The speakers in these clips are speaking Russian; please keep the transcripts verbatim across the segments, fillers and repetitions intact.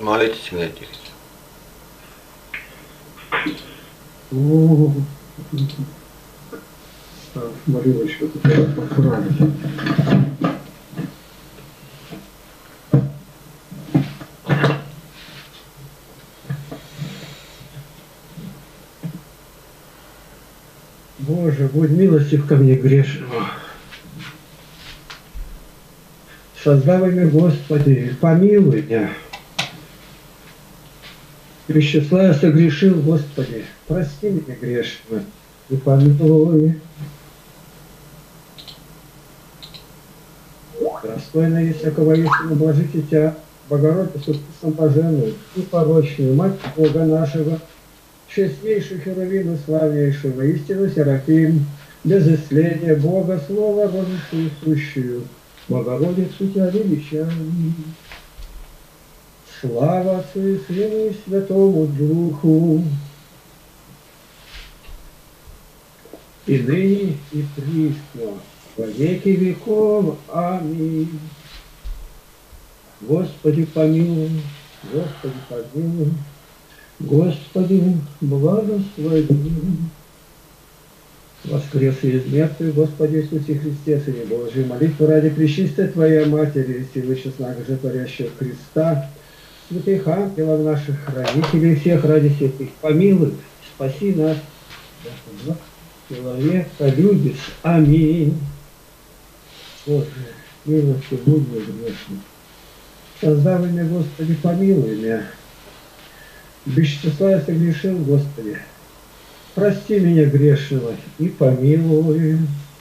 Молитесь, Игнатьевич. О, так, молилочку тут поправить. Боже, будь милостив ко мне грешному. Создавай, Господи, помилуй меня. Прещесла я согрешил, Господи, прости меня грешного и помилуй. Достойно есть всякого истину блажите Тебя, Богородицу Преснопоженную и порочную, Мать Бога нашего, честнейшую Херувим и славнейшего, истину Серафим, без исследия Бога, Слова, Родицу сущую, Богородицу Тебя величаем. Слава Отцу и Сыну и Святому Духу, и ныне, и присно, во веки веков. Аминь. Господи, помилуй, Господи, помилуй, Господи, благослови. Воскрес из мертвых, Господи Иисусе Христе, Сыне Божий, молитву ради пречистой Твоей Матери, силы честного животворящего Христа, святых ангелов наших, хранителей всех ради святых, помилуй, спаси нас, человека любишь. Аминь. Боже, милости будь мне грешным. Создав меня, Господи, помилуй меня. Без числа я согрешил, Господи. Прости меня грешного и помилуй.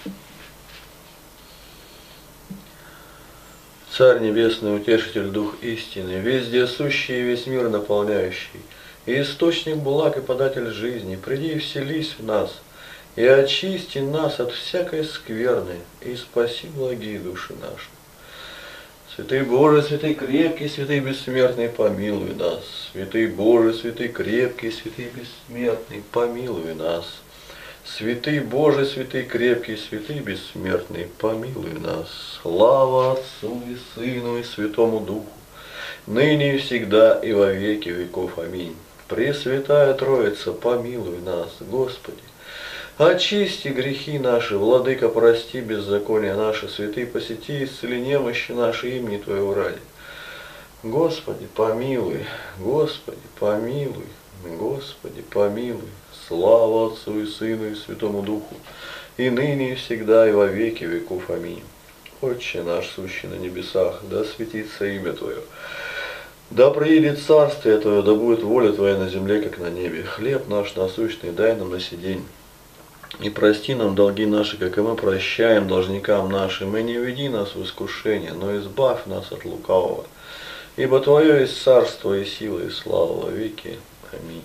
Царь Небесный, Утешитель, Дух истины, везде сущий и весь мир наполняющий, и источник благ и податель жизни, приди и вселись в нас, и очисти нас от всякой скверны, и спаси благие души наши. Святый Боже, святый крепкий, святый бессмертный, помилуй нас. Святый Боже, святый крепкий, святый бессмертный, помилуй нас. Святый Боже, святый крепкий, святый бессмертный, помилуй нас. Слава Отцу и Сыну и Святому Духу, ныне и всегда и во веки веков. Аминь. Пресвятая Троица, помилуй нас, Господи. Очисти грехи наши, Владыка, прости беззакония наши, святые посети, исцели немощи наши имени Твоего ради. Господи, помилуй, Господи, помилуй, Господи, помилуй. Слава Отцу и Сыну и Святому Духу, и ныне и всегда и во веки веков. Аминь. Отче наш, сущий на небесах, да светится имя Твое. Да приедет царствие Твое, да будет воля Твоя на земле, как на небе. Хлеб наш насущный дай нам на сей день. И прости нам долги наши, как и мы прощаем должникам нашим, и не веди нас в искушение, но избавь нас от лукавого. Ибо Твое есть царство и сила и слава во веки. Аминь.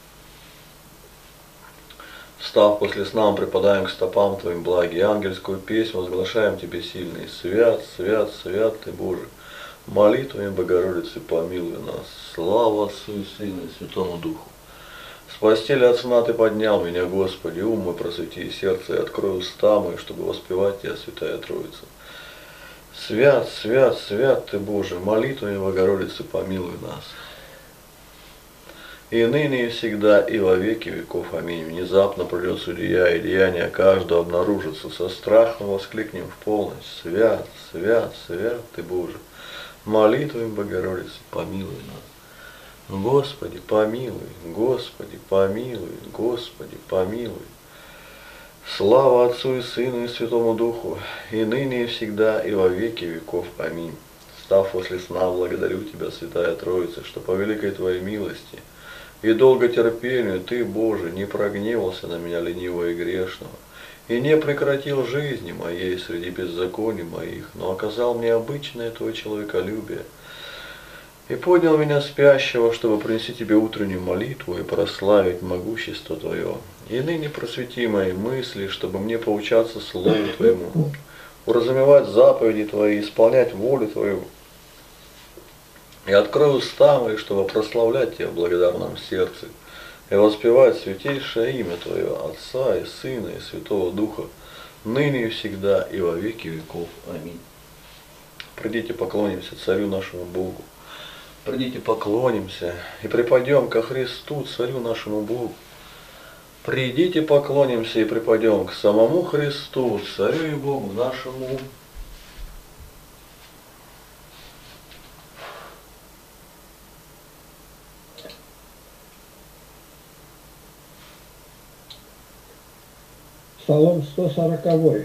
Встав после сна, мы припадаем к стопам Твоим благи, ангельскую песнь возглашаем Тебе сильный. Свят, свят, свят Ты, Боже. Молитвами Богородицы помилуй нас. Слава Отцу и Сыну и Святому Духу. С постели от сна Ты поднял меня, Господи, ум мой просвети и сердце, и открой уста мои, чтобы воспевать Тебя, Святая Троица. Свят, свят, свят Ты, Боже, молитвами Богородицы помилуй нас. И ныне и всегда и во веки веков. Аминь. Внезапно придет судья, и деяния каждого обнаружится. Со страхом воскликнем в полночь. Свят, свят, свят Ты, Боже, молитвами Богородицы помилуй нас. Господи, помилуй, Господи, помилуй, Господи, помилуй. Слава Отцу и Сыну и Святому Духу, и ныне и всегда, и во веки веков. Аминь. Встав после сна, благодарю Тебя, Святая Троица, что по великой Твоей милости и долготерпению Ты, Боже, не прогневался на меня ленивого и грешного, и не прекратил жизни моей среди беззаконий моих, но оказал мне обычное Твое человеколюбие, и поднял меня спящего, чтобы принести Тебе утреннюю молитву и прославить могущество Твое. И ныне просвети мои мысли, чтобы мне поучаться Слову Твоему, уразумевать заповеди Твои, исполнять волю Твою. И открой уста мои, чтобы прославлять Тебя в благодарном сердце и воспевать святейшее имя Твое, Отца и Сына и Святого Духа, ныне и всегда и во веки веков. Аминь. Придите, поклонимся Царю нашему Богу. Придите, поклонимся и припадем ко Христу, Царю нашему Богу. Придите, поклонимся и припадем к самому Христу, Царю и Богу нашему. Псалом сто сороковой.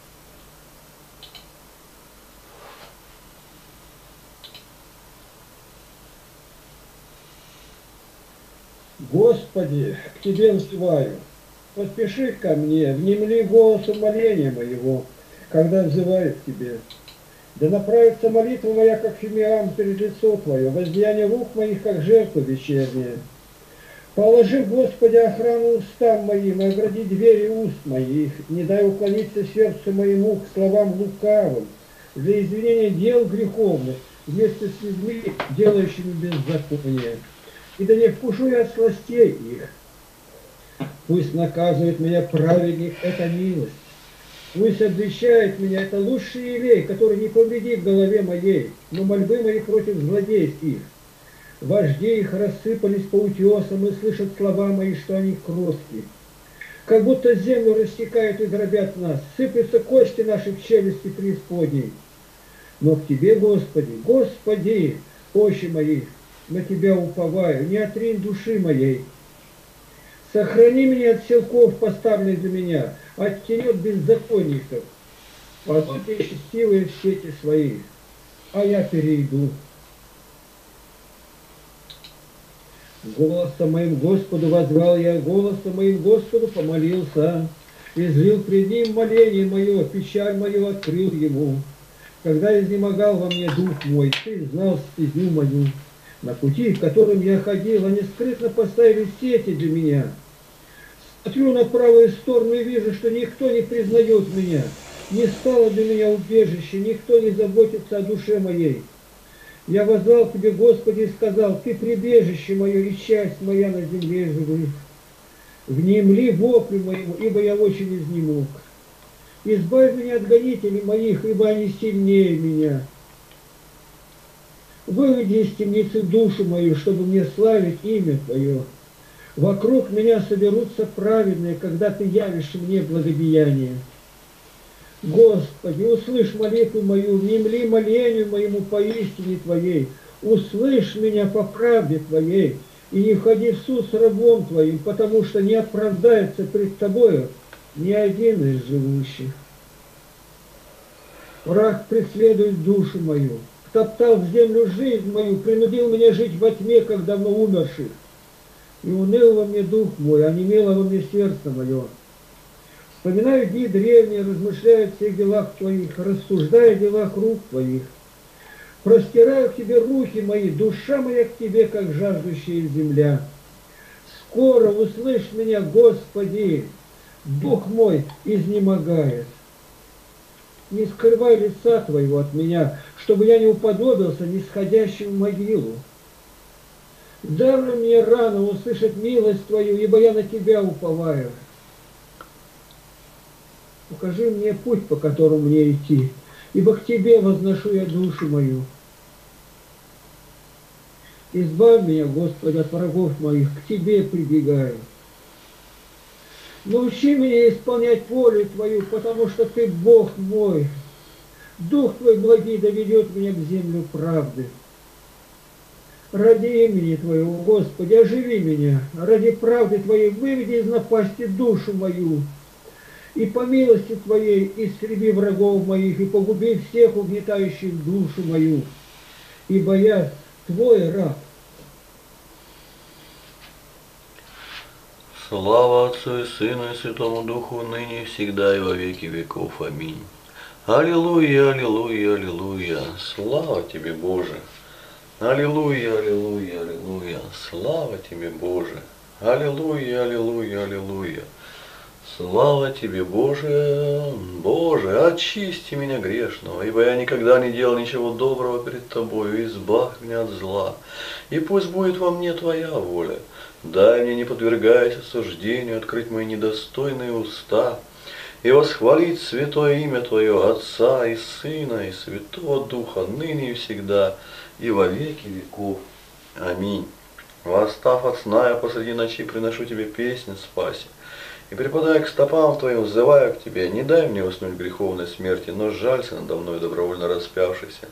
Господи, к Тебе взываю, поспеши ко мне, внемли голосу моления моего, когда взываю к Тебе. Да направится молитва моя, как фимиам, перед лицо Твое, воздаяние рук моих, как жертва вечерняя. Положи, Господи, охрану устам моим, и огради двери уст моих, не дай уклониться сердцу моему к словам лукавым, для извинения дел греховных, вместе с людьми, делающими беззаконие. И да не вкушу я от сластей их. Пусть наказывает меня праведник, это милость. Пусть обличает меня, это лучший елей, который не повредит голове моей, но мольбы мои против злодейств их. Вожди их рассыпались по утесам и слышат слова мои, что они кроткие. Как будто землю рассекают и дробят нас, сыплются кости наши в челюсти преисподней. Но к Тебе, Господи, Господи, очи мои, на Тебя уповаю, не отринь души моей. Сохрани меня от силков, поставленных для меня, от тенет беззаконников. Падут счастливые в сети свои, а я перейду. Голосом моим Господу возвал я, голосом моим Господу помолился, излил пред Ним моление мое, печаль мою открыл Ему. Когда изнемогал во мне дух мой, Ты знал стезю мою. На пути, которым я ходил, они скрытно поставили сети для меня. Смотрю на правую сторону и вижу, что никто не признает меня. Не стало для меня убежище, никто не заботится о душе моей. Я воззвал к Тебе, Господи, и сказал, Ты прибежище мое и часть моя на земле живых. Внемли воплю моему, ибо я очень изнемог. Избавь меня от гонителей моих, ибо они сильнее меня. Выведи из темницы душу мою, чтобы мне славить имя Твое. Вокруг меня соберутся праведные, когда Ты явишь мне благодеяние. Господи, услышь молитву мою, внемли молению моему по истине Твоей. Услышь меня по правде Твоей, и не входи в суд с рабом Твоим, потому что не оправдается пред Тобою ни один из живущих. Враг преследует душу мою, топтал в землю жизнь мою, принудил меня жить во тьме, как давно умерших. И уныл во мне дух мой, онемело во мне сердце мое. Вспоминаю дни древние, размышляю о всех делах Твоих, рассуждаю о делах рук Твоих. Простираю к Тебе руки мои, душа моя к Тебе, как жаждущая земля. Скоро услышь меня, Господи, дух мой изнемогает. Не скрывай лица Твоего от меня, чтобы я не уподобился нисходящим в могилу. Дай мне рано услышать милость Твою, ибо я на Тебя уповаю. Укажи мне путь, по которому мне идти, ибо к Тебе возношу я душу мою. Избавь меня, Господи, от врагов моих, к Тебе прибегаю. Научи меня исполнять волю Твою, потому что Ты Бог мой. Дух Твой благий доведет меня к землю правды. Ради имени Твоего, Господи, оживи меня. Ради правды Твоей выведи из напасти душу мою. И по милости Твоей истреби врагов моих, и погуби всех угнетающих душу мою. Ибо я Твой раб. Слава Отцу и Сыну и Святому Духу, ныне и всегда и во веки веков. Аминь. Аллилуйя, аллилуйя, аллилуйя. Слава Тебе, Боже. Аллилуйя, аллилуйя, аллилуйя. Слава Тебе, Боже. Аллилуйя, аллилуйя, аллилуйя. Слава Тебе, Боже, Боже, очисти меня грешного, ибо я никогда не делал ничего доброго перед Тобою, избавь меня от зла, и пусть будет во мне Твоя воля. Дай мне, не подвергаясь осуждению, открыть мои недостойные уста, и восхвалить святое имя Твое, Отца и Сына и Святого Духа, ныне и всегда, и во веки веков. Аминь. Восстав от сна, я посреди ночи приношу Тебе песнь спаси, и припадая к стопам Твоим, взываю к Тебе, не дай мне уснуть греховной смерти, но жалься надо мной, добровольно распявшийся.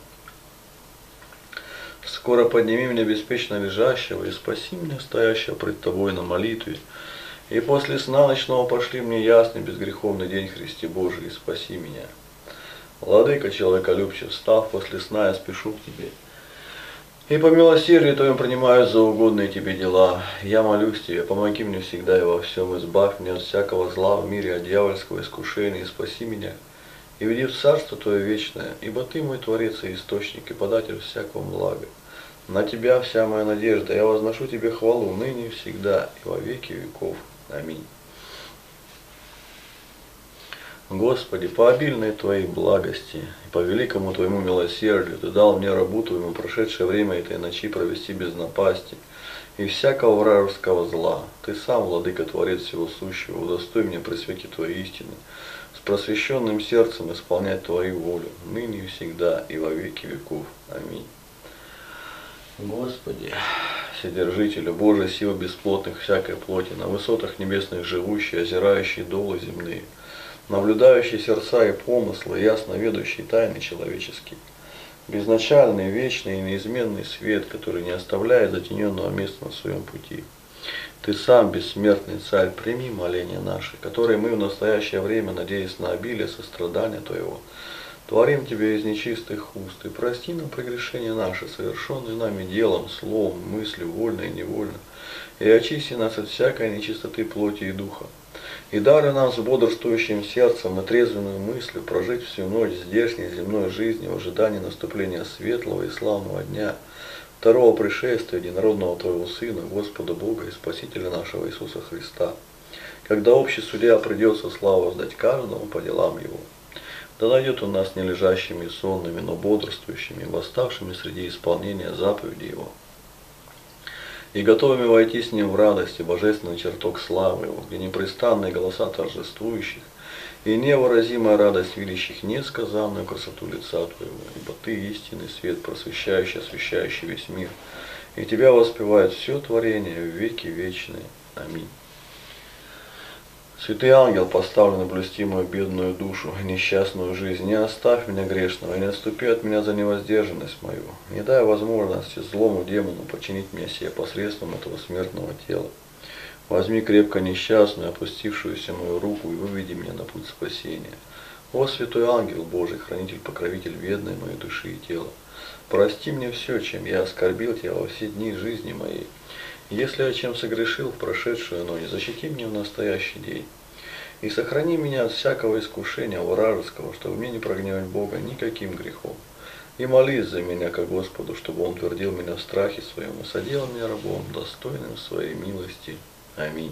Скоро подними меня беспечно лежащего и спаси меня стоящего пред Тобой на молитве. И после сна ночного пошли мне ясный безгреховный день, Христе Божий, и спаси меня. Владыка человеколюбчив, встав после сна, я спешу к Тебе. И по милосердию Твоему принимаю за угодные Тебе дела. Я молюсь Тебе, помоги мне всегда и во всем, избавь меня от всякого зла в мире, от дьявольского искушения, и спаси меня. И веди в царство Твое вечное, ибо Ты мой Творец и Источник, и податель всякого блага. На Тебя вся моя надежда, я возношу Тебе хвалу ныне и всегда, и во веки веков. Аминь. Господи, по обильной Твоей благости и по великому Твоему милосердию Ты дал мне рабу Твоему прошедшее время этой ночи провести без напасти и всякого вражеского зла. Ты сам, Владыка, Творец всего сущего, удостой меня при свете Твоей истины, с просвещенным сердцем исполнять Твою волю, ныне и всегда, и во веки веков. Аминь. Господи, Вседержителю, Божия сила бесплотных всякой плоти, на высотах небесных живущий, озирающий долы земные, наблюдающий сердца и помыслы, ясно ведущий тайны человеческие, безначальный, вечный и неизменный свет, который не оставляет затененного места на своем пути. Ты сам, бессмертный Царь, прими моления наши, которые мы в настоящее время, надеясь на обилие сострадания Твоего, творим Тебе из нечистых уст, и прости нам прегрешения наши, совершенные нами делом, словом, мыслью, вольно и невольно, и очисти нас от всякой нечистоты плоти и духа. И даруй нам с бодрствующим сердцем и трезвенную мыслью прожить всю ночь здешней земной жизни в ожидании наступления светлого и славного дня, второго пришествия единородного Твоего Сына, Господа Бога и Спасителя нашего Иисуса Христа, когда общий судья придет со славой воздать каждому по делам его. Да найдет он нас не лежащими и сонными, но бодрствующими, восставшими среди исполнения заповеди Его, и готовыми войти с Ним в радость и божественный чертог славы Его, где непрестанные голоса торжествующих и невыразимая радость видящих несказанную красоту лица Твоего, ибо Ты истинный свет, просвещающий, освещающий весь мир, и Тебя воспевает все творение в веки вечные. Аминь. Святый ангел, поставленный блюсти мою бедную душу, несчастную жизнь, не оставь меня грешного, и не отступи от меня за невоздержанность мою. Не дай возможности злому демону подчинить меня себе посредством этого смертного тела. Возьми крепко несчастную, опустившуюся мою руку, и выведи меня на путь спасения. О, святой ангел Божий, хранитель, покровитель бедной моей души и тела, прости мне все, чем я оскорбил Тебя во все дни жизни моей. Если я чем согрешил в прошедшую ночь, защити меня в настоящий день. И сохрани меня от всякого искушения вражеского, чтобы мне не прогневать Бога никаким грехом. И молись за меня ко Господу, чтобы Он твердил меня в страхе своем и соделал меня рабом, достойным своей милости. Аминь.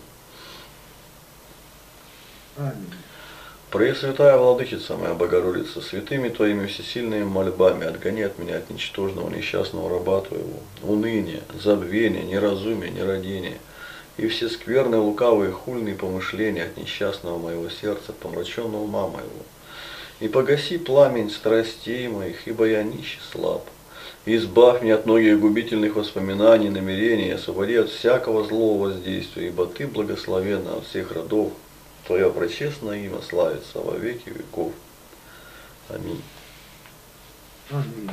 Аминь. Пресвятая Владычица моя Богородица, святыми Твоими всесильными мольбами отгони от меня от ничтожного несчастного раба Твоего, уныния, забвения, неразумия, нерадения, и все скверные, лукавые, хульные помышления от несчастного моего сердца, помраченного ума моего. И погаси пламень страстей моих, ибо я нищ и слаб. И избавь меня от многих губительных воспоминаний, намерений, и освободи от всякого злого воздействия, ибо Ты благословенна от всех родов. Твое пречестное имя славится во веки веков. Аминь. Аминь.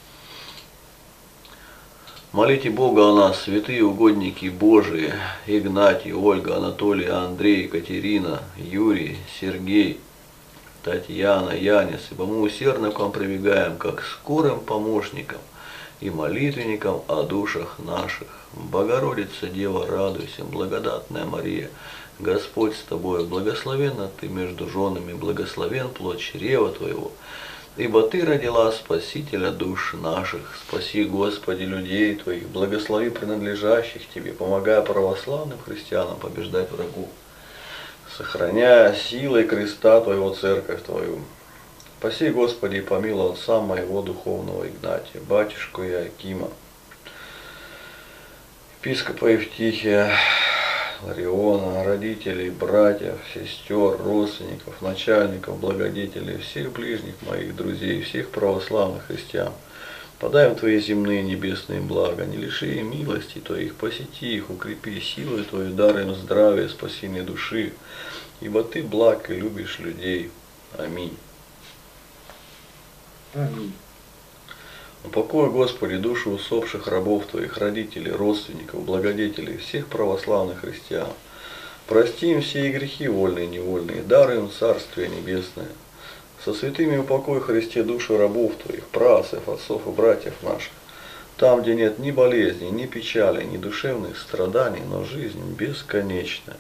Молите Бога о нас, святые угодники Божии, Игнатий, Ольга, Анатолий, Андрей, Екатерина, Юрий, Сергей, Татьяна, Янис, ибо мы усердно к вам прибегаем, как скорым помощникам и молитвенникам о душах наших. Богородица, Дева, радуйся, благодатная Мария, Господь с тобой, благословенна ты между женами, благословен плод чрева твоего, ибо ты родила Спасителя душ наших. Спаси, Господи, людей твоих, благослови принадлежащих тебе, помогая православным христианам побеждать врагу, сохраняя силой креста твоего церковь твою. Спаси, Господи, и помилуй отца моего духовного Игнатия, батюшку Иакима, епископа Евтихия, Лариона, родителей, братьев, сестер, родственников, начальников, благодетелей, всех ближних моих друзей, всех православных христиан. Подай им Твои земные небесные блага, не лиши им милости Твоих, посети их, укрепи силой Твою, дай им здравие, спасение души, ибо Ты благ и любишь людей. Аминь. Аминь. Упокой, Господи, души усопших рабов Твоих, родителей, родственников, благодетелей, всех православных христиан. Прости им все их грехи, вольные и невольные, даруй им Царствие Небесное. Со святыми упокой, Христе, души рабов Твоих, праотцев, отцов и братьев наших, там, где нет ни болезней, ни печали, ни душевных страданий, но жизнь бесконечная.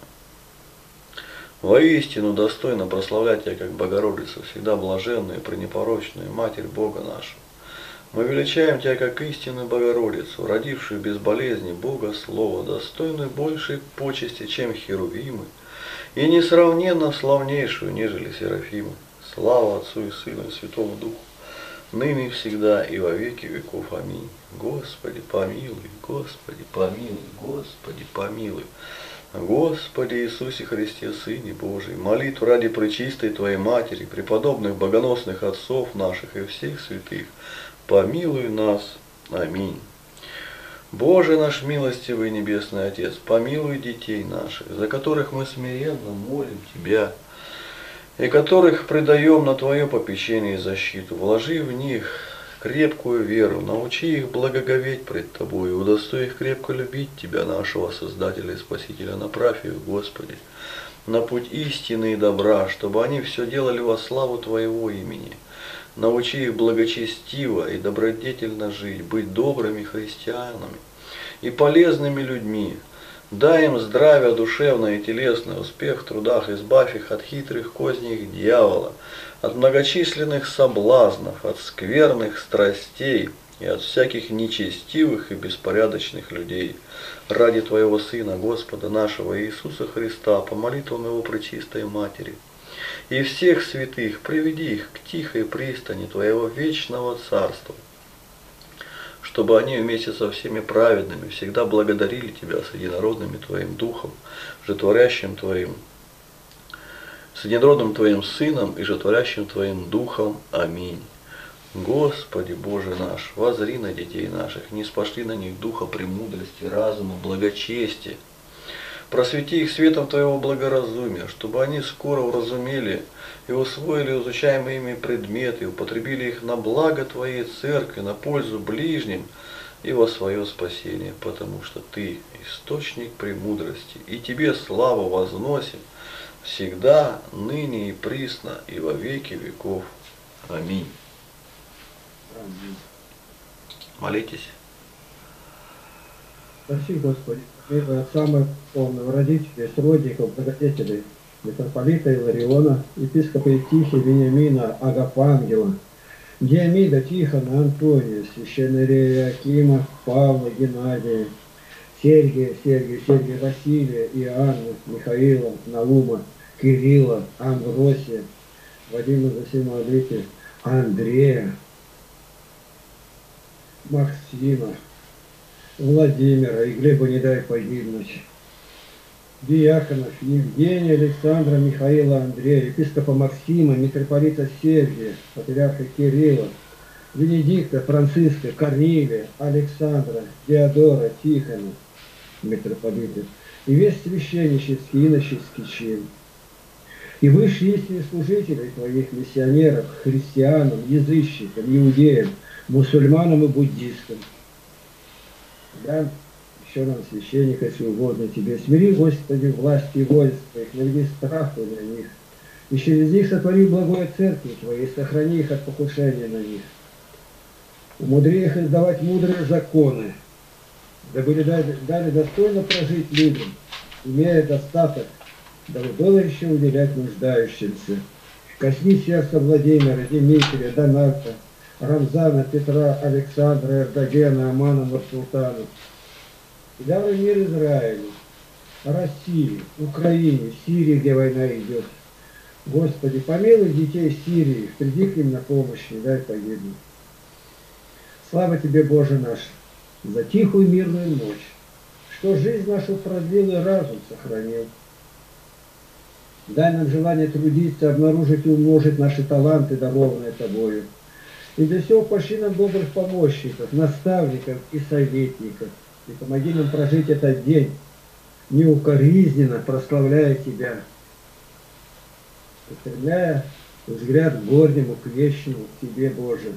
Воистину достойно прославлять Тебя, как Богородицу, всегда блаженную и пренепорочную Матерь Бога нашего. Мы величаем Тебя, как истинную Богородицу, родившую без болезни Бога Слова, достойную большей почести, чем Херувимы, и несравненно славнейшую, нежели Серафимы. Слава Отцу и Сыну и Святому Духу, ныне и всегда и во веки веков. Аминь. Господи, помилуй, Господи, помилуй, Господи, помилуй. Господи Иисусе Христе, Сыне Божий, молитву ради пречистой Твоей Матери, преподобных богоносных отцов наших и всех святых, помилуй нас. Аминь. Боже наш милостивый Небесный Отец, помилуй детей наших, за которых мы смиренно молим Тебя, и которых предаем на Твое попечение и защиту. Вложи в них крепкую веру, научи их благоговеть пред Тобой, и удостой их крепко любить Тебя, нашего Создателя и Спасителя. Направь их, Господи, на путь истины и добра, чтобы они все делали во славу Твоего имени. Научи их благочестиво и добродетельно жить, быть добрыми христианами и полезными людьми. Дай им здравие душевное и телесное, успех в трудах, избавь их от хитрых козней дьявола, от многочисленных соблазнов, от скверных страстей и от всяких нечестивых и беспорядочных людей. Ради Твоего Сына, Господа нашего Иисуса Христа, по молитвам Его Пречистой Матери, и всех святых приведи их к тихой пристани Твоего вечного Царства, чтобы они вместе со всеми праведными всегда благодарили Тебя с единородным Твоим Духом, житворящим Твоим, с единородным Твоим Сыном и житворящим Твоим Духом. Аминь. Господи Боже наш, воззри на детей наших, не спошли на них духа премудрости, разума, благочестия. Просвети их светом Твоего благоразумия, чтобы они скоро уразумели и усвоили изучаемые ими предметы, употребили их на благо Твоей Церкви, на пользу ближним и во свое спасение, потому что Ты источник премудрости, и Тебе славу возносим всегда, ныне и присно, и во веки веков. Аминь. Аминь. Молитесь. Спаси, Господи, от самых полных родителей, сродников, благодетелей, митрополита Илариона, епископа Евтихия, Вениамина, Агафангела, Диамида, Тихона, Антония, священнория Акима, Павла, Геннадия, Сергия, Сергия, Сергия, Василия, Иоанна, Михаила, Наума, Кирилла, Амвросия, Вадима Засимовита, Андрея, Максима, Владимира, и Глеба не дай погибнуть, диаконов Евгения, Александра, Михаила, Андрея, епископа Максима, митрополита Сергия, патриарха Кирилла, Венедикта, Франциска, Корнилия, Александра, Теодора, Тихона, митрополита, и весь священнический, иноческий чин, и высшие истинные служители Твоих миссионеров, христианам, язычникам, иудеям, мусульманам и буддистам. Да, еще нам, священника, если угодно Тебе, смири, Господи, власти и воинств Твоих, наведи страху на них, и через них сотвори благое церкви Твоей, и сохрани их от покушения на них. Умудри их издавать мудрые законы, дабы дали, дали достойно прожить людям, имея достаток, дабы было еще уделять нуждающимся. Косни сердца Владимира, Дмитрия, Доната, Рамзана, Петра, Александра, Эрдогена, Амана, Нурсултана. И даруй мир Израилю, России, Украине, Сирии, где война идет. Господи, помилуй детей Сирии, приди к ним на помощь, не дай погибнуть. Слава Тебе, Боже наш, за тихую мирную ночь, что жизнь нашу продлил и разум сохранил. Дай нам желание трудиться, обнаружить и умножить наши таланты, дарованные Тобою. И для всего пошли нам добрых помощников, наставников и советников. И помоги нам прожить этот день, неукоризненно прославляя Тебя, устремляя взгляд к горнему, к вечному, к Тебе, Боже.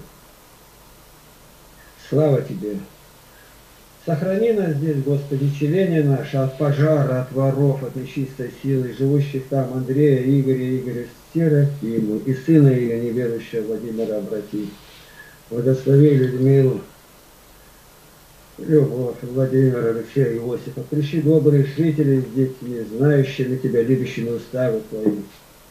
Слава Тебе! Сохрани нас здесь, Господи, челение наше от пожара, от воров, от нечистой силы, живущих там Андрея, Игоря, Игоря, Серафиму и сына ее неверующего Владимира обрати. Благослови Людмилу, Любовь, Владимира, Алексея, Иосифа. Пришли добрые жители с детьми, знающими Тебя, любящими уставы Твои.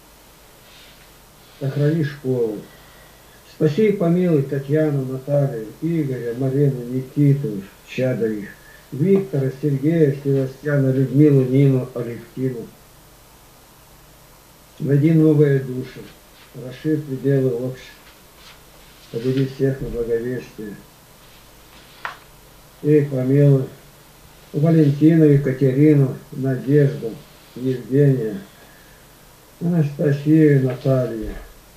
Сохрани школу. Спаси и помилуй Татьяну, Наталью, Игоря, Марину, Никиту, чада их, Виктора, Сергея, Севастьяна, Людмилу, Нину, Алевтину. Найди новые души, расширь пределы общества, поведи всех на благовестие. И помилуй Валентину, Екатерину, Надежду, Евгения, Анастасию, Наталью,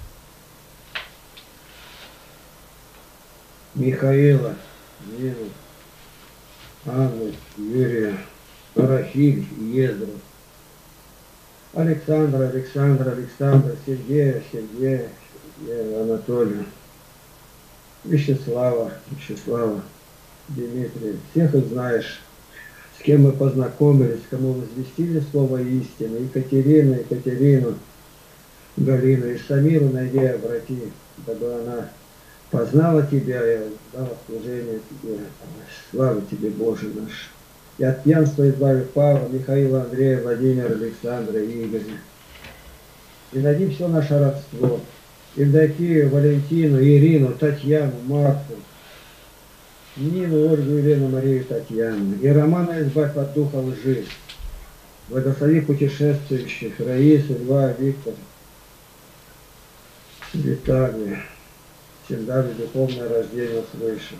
Михаила, Нину, Анну, Юрия, Рахиль, Ездру, Александра, Александра, Александра, Сергея, Сергея, Сергея, Анатолия, Вячеслава, Вячеслава, Дмитрия. Всех их знаешь, с кем мы познакомились, кому возвестили слово истины. Екатерину, Екатерину, Галину и Самиру найди и обрати, дабы она познала Тебя и дала служение Тебе. Слава Тебе, Боже наш. И от пьянства избави Павла, Михаила, Андрея, Владимира, Александра и Игоря. И найди все наше родство. Евдокию, Валентину, Ирину, Татьяну, Марку, Нину, Ольгу, Елену, Марию, Татьяну. И Романа избавь от духа лжи. Благослови путешествующих, Раису, Льва, Виктора, Виталия. Всем дали духовное рождение свыше.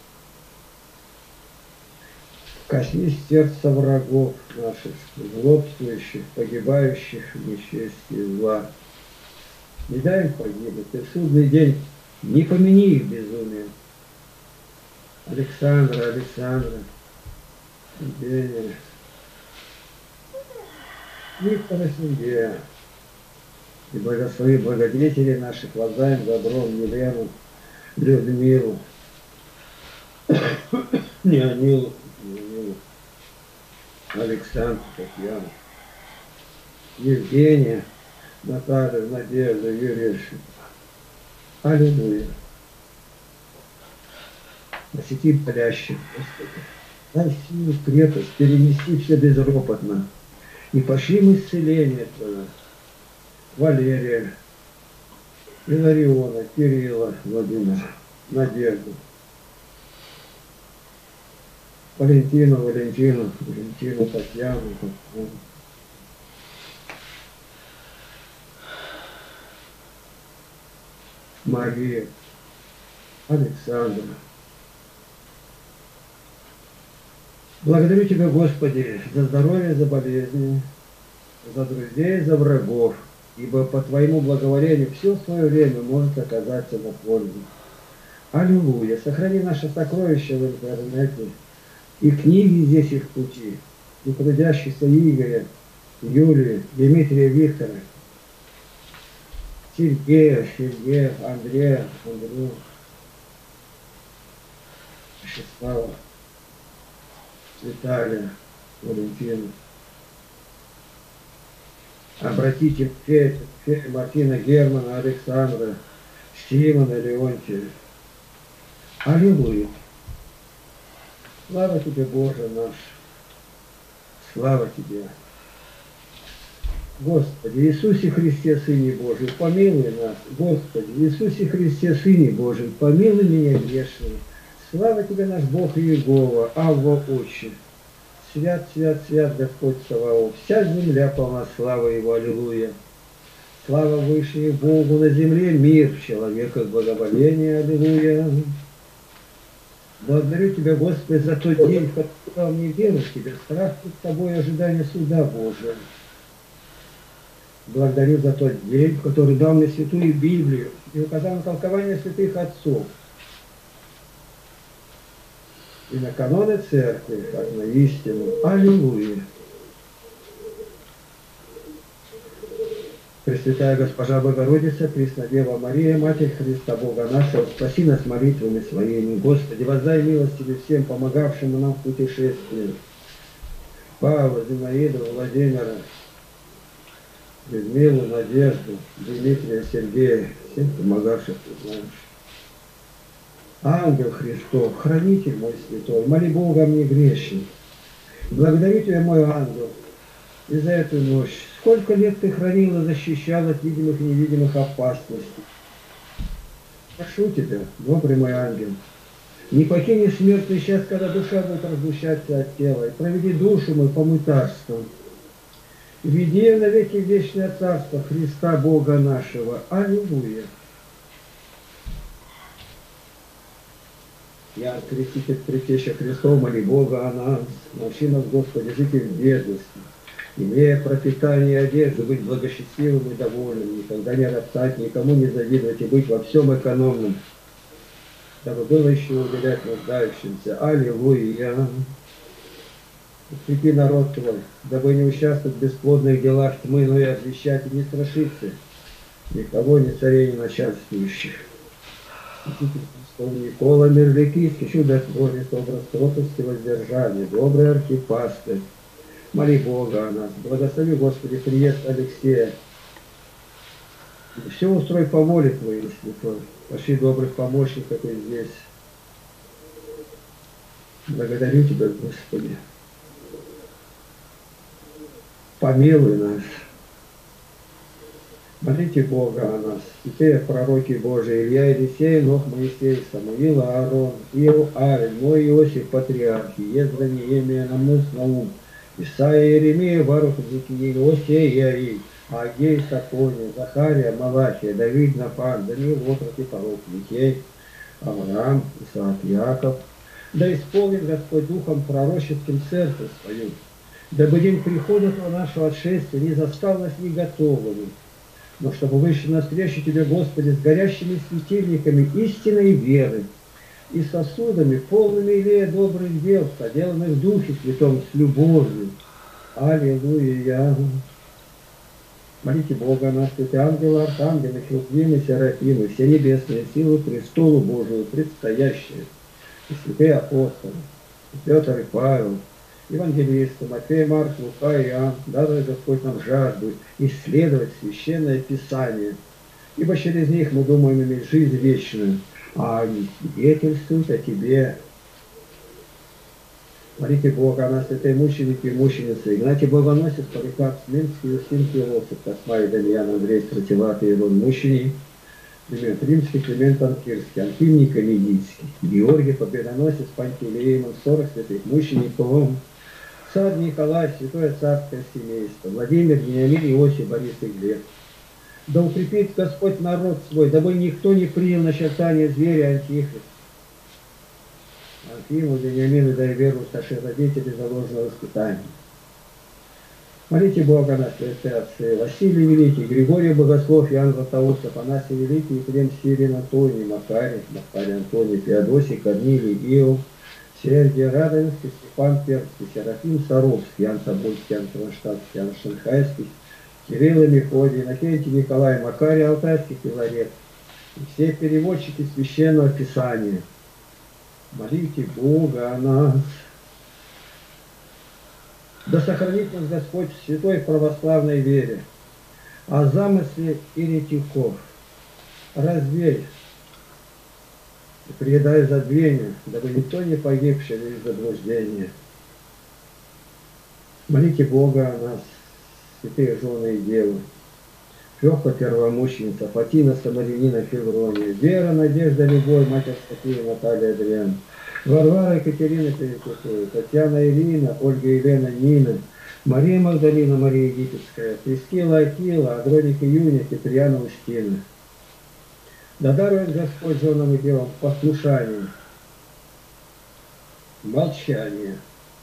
Коснись сердца врагов наших, злобствующих, погибающих в нечестии зла. Не дай им погибнуть, и в судный день не помяни их безумием. Александра, Александра, Евгения, Виктора, Сергея. И благослови благодетелей наших, воздаем добром Елену, Людмилу, Неонилу, Неонилу, Александру, Татьяну, Евгения, Наталью, Надежду, Юрия. Аллилуйя. Осети болящих, Господи. Дай силу, крепость, перенести все безропотно. И пошли в исцеление Твое. Валерия, Илариона, Кирилла, Владимира, Надежду, Валентину, Валентину, Валентину, Татьяну, Татьяну. Марию, Александра. Благодарю Тебя, Господи, за здоровье, за болезни, за друзей, за врагов, ибо по Твоему благоволению все в свое время может оказаться на пользу. Аллилуйя! Сохрани наше сокровище в интернете, и книги здесь их пути, и трудящихся Игоря, Юлии, Дмитрия, Виктора, Сергея, Сергея, Андрея, Андрея, Вячеслава, Виталия, Валентина. Обратите Фея, Фея, Мартина, Германа, Александра, Симона, Леонтия. Аллилуйя! Слава Тебе, Боже наш! Слава Тебе! Господи, Иисусе Христе, Сыне Божий, помилуй нас. Господи, Иисусе Христе, Сыне Божий, помилуй меня грешного. Слава Тебе, наш Бог Иегова, Авва Отче. Свят, свят, свят Господь Саваоф. Вся земля полна славы Его. Аллилуйя. Слава Вышнему Богу на земле, мир в человеках, благоволение. Аллилуйя. Благодарю Тебя, Господи, за тот день, в который дал мне веру в Тебя, страх перед Тобой и ожидание суда Божия. Благодарю за тот день, в который дал мне Святую Библию и указал на толкование святых отцов. И на каноны церкви, как на истину. Аллилуйя! Пресвятая Госпожа Богородица, Преснодева Мария, Матерь Христа Бога нашего, спаси нас молитвами своими. Господи, воздай милостивы всем, помогавшим нам в путешествии. Павла, Зинаиду, Владимира, Людмилу, Надежду, Дмитрия, Сергея, всем помогавших, ты знаешь. Ангел Христов, хранитель мой святой, моли Бога мне грешен. Благодарю Тебя, мой ангел, и за эту ночь. Сколько лет Ты хранил и защищал от видимых и невидимых опасностей. Прошу Тебя, добрый мой ангел, не покини смертный час, когда душа будет разлучаться от тела, и проведи душу мою по мытарству. Веди ее навеки в вечное царство Христа Бога нашего. Аллилуйя! Я, креститель, Предтеча Христов, моли Бога о нас, научи нас, Господи, жить в бедности, имея пропитание и одежду, быть благосчастливым и довольным, никогда не роптать, никому не завидовать и быть во всем экономным, дабы было еще уделять нуждающимся. Аллилуйя! Укрепи народ Твой, дабы не участвовать в бесплодных делах тьмы, но и освящать и не страшиться никого, ни царей, ни начальствующих. Никола Мерликийский, чудотворец, образ кротости, воздержания, добрый архипастырь, моли Бога о нас, благослови, Господи, приезд Алексея. И все устрой по воле Твоей, Святой. Пошли добрых помощников и здесь. Благодарю Тебя, Господи. Помилуй нас. Молите Бога о нас. Святые пророки Божии, Илья, Елисей, Нох, Моисей, Самуил, Аарон, Иов, Авель, мой Иосиф, Патриарх, Ездра, Неемия, Намус, Наум, Исаия, Иеремия, Барух, Зикиил, Осея, и Агей, Сафония, Захария, Малахия, Давид, Нафан, Даниил, Отрок и Пророк, Михей, Авраам, Исаак, Яков. Да исполнит Господь Духом пророческим церковь свою, дабы день прихода нашего отшествия не застал нас не готовыми, но чтобы вышли навстречу Тебе, Господи, с горящими светильниками истины и веры, и сосудами, полными илея добрых дел, соделанных в Духе Святом с любовью. Аллилуйя! Молите Бога о нас, святые ангелы, архангелы, херувимы, серафимы, все небесные силы престолу Божию предстоящие, и святые апостолы, и Петр и Павел, евангелисты, Матфей, Марк, Лука и Иоанн, дай Господь нам жажду исследовать Священное Писание, ибо через них мы думаем иметь жизнь вечную, а они свидетельствуют о Тебе. Молите Бога о нас, святые мученики и мученицы, Игнатий Богоносец, Поликарп Смирнский, Устин Философ, Косма и Дамьян, Андрей Стратилат и Ирон Мучений, Климент Римский, Климент Анкирский, Анфим Никомедийский, Георгий Победоносец, Пантелеимон, сорок святых мучеников, Царь Николай, Святое Царское Семейство, Владимир, Вениамин, Иосиф, Борис и Глеб. Да укрепит Господь народ свой, дабы никто не принял начертание зверя Антихриста. Анфиму, Вениамину, дай веру, старшие родители заложенного воспитания. Молите Бога на святые отцы, Василий Великий, Григорий Богослов, Иоанн Златоуст, Афанасий Великий, Ефрем Сирин, Антоний, Макарий, Макарий Антоний, Феодосий, Корнилий, Иов, Сергий Радонежский, Степан Пермский, Серафим Саровский, Ян Тобольский, Ян Кронштадтский, Ян Шанхайский, Кирилл и Мефодий, Иннокентий Николай, Макарий Алтайский, Филарет, и все переводчики Священного Писания. Молите Бога о нас. Да сохранит нас Господь в святой православной вере, о замысле еретиков развей и предай забвению, дабы никто не погиб через заблуждение. Молите Бога о нас, святые жены и девы, Феофа Первомученица, Фатина Самарянина, Феврония, Вера, Надежда, Любовь, Матерь София, Наталья, Адриан, Варвара, Екатерина Перекутова, Татьяна, Ирина, Ольга, Елена, Нина, Мария Магдалина, Мария Египетская, Прескила, Акила, Адроника, Юния, Киприана, Устина. Да дарует Господь женам и девам послушание, молчание,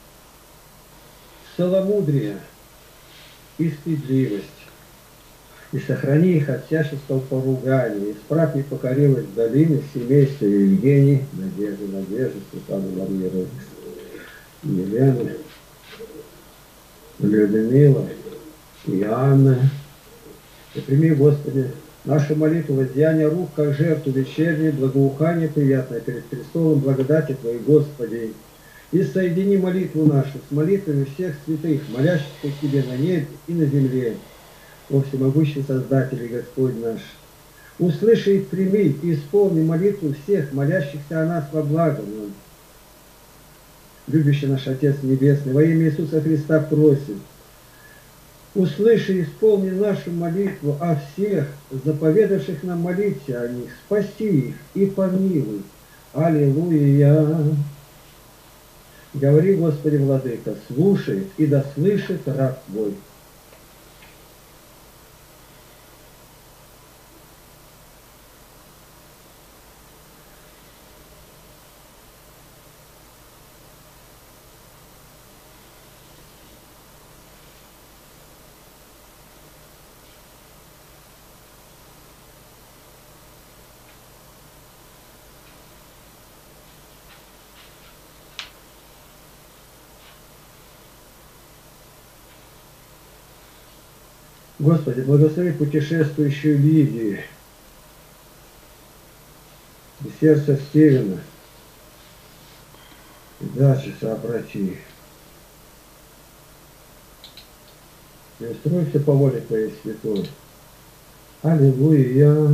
целомудрие и стыдливость. И сохрани их от всяческого поругания. Исправь непокоривость долины семейства Евгений, Надежды, Надежды, Светланы, Марии, Елены, Людмила и Анна. И прими, Господи, нашу молитву воздеяния рук, как жертву вечерней, благоухание приятное перед престолом благодати Твоей, Господи. И соедини молитву нашу с молитвами всех святых, молящихся к Тебе на небе и на земле. О всемогущий Создатель и Господь наш, услыши и прими, и исполни молитву всех, молящихся о нас во благо нам. Любящий наш Отец Небесный, во имя Иисуса Христа просим, услыши и исполни нашу молитву о всех, заповедавших нам молиться о них, спаси их и помилуй. Аллилуйя! Говори, Господи, Владыка, слушает и да слышит раб Твой. Господи, благослови путешествующую Лидию и сердце Стивена, и дальше сообрати. И устройся по воле Твоей святой. Аллилуйя.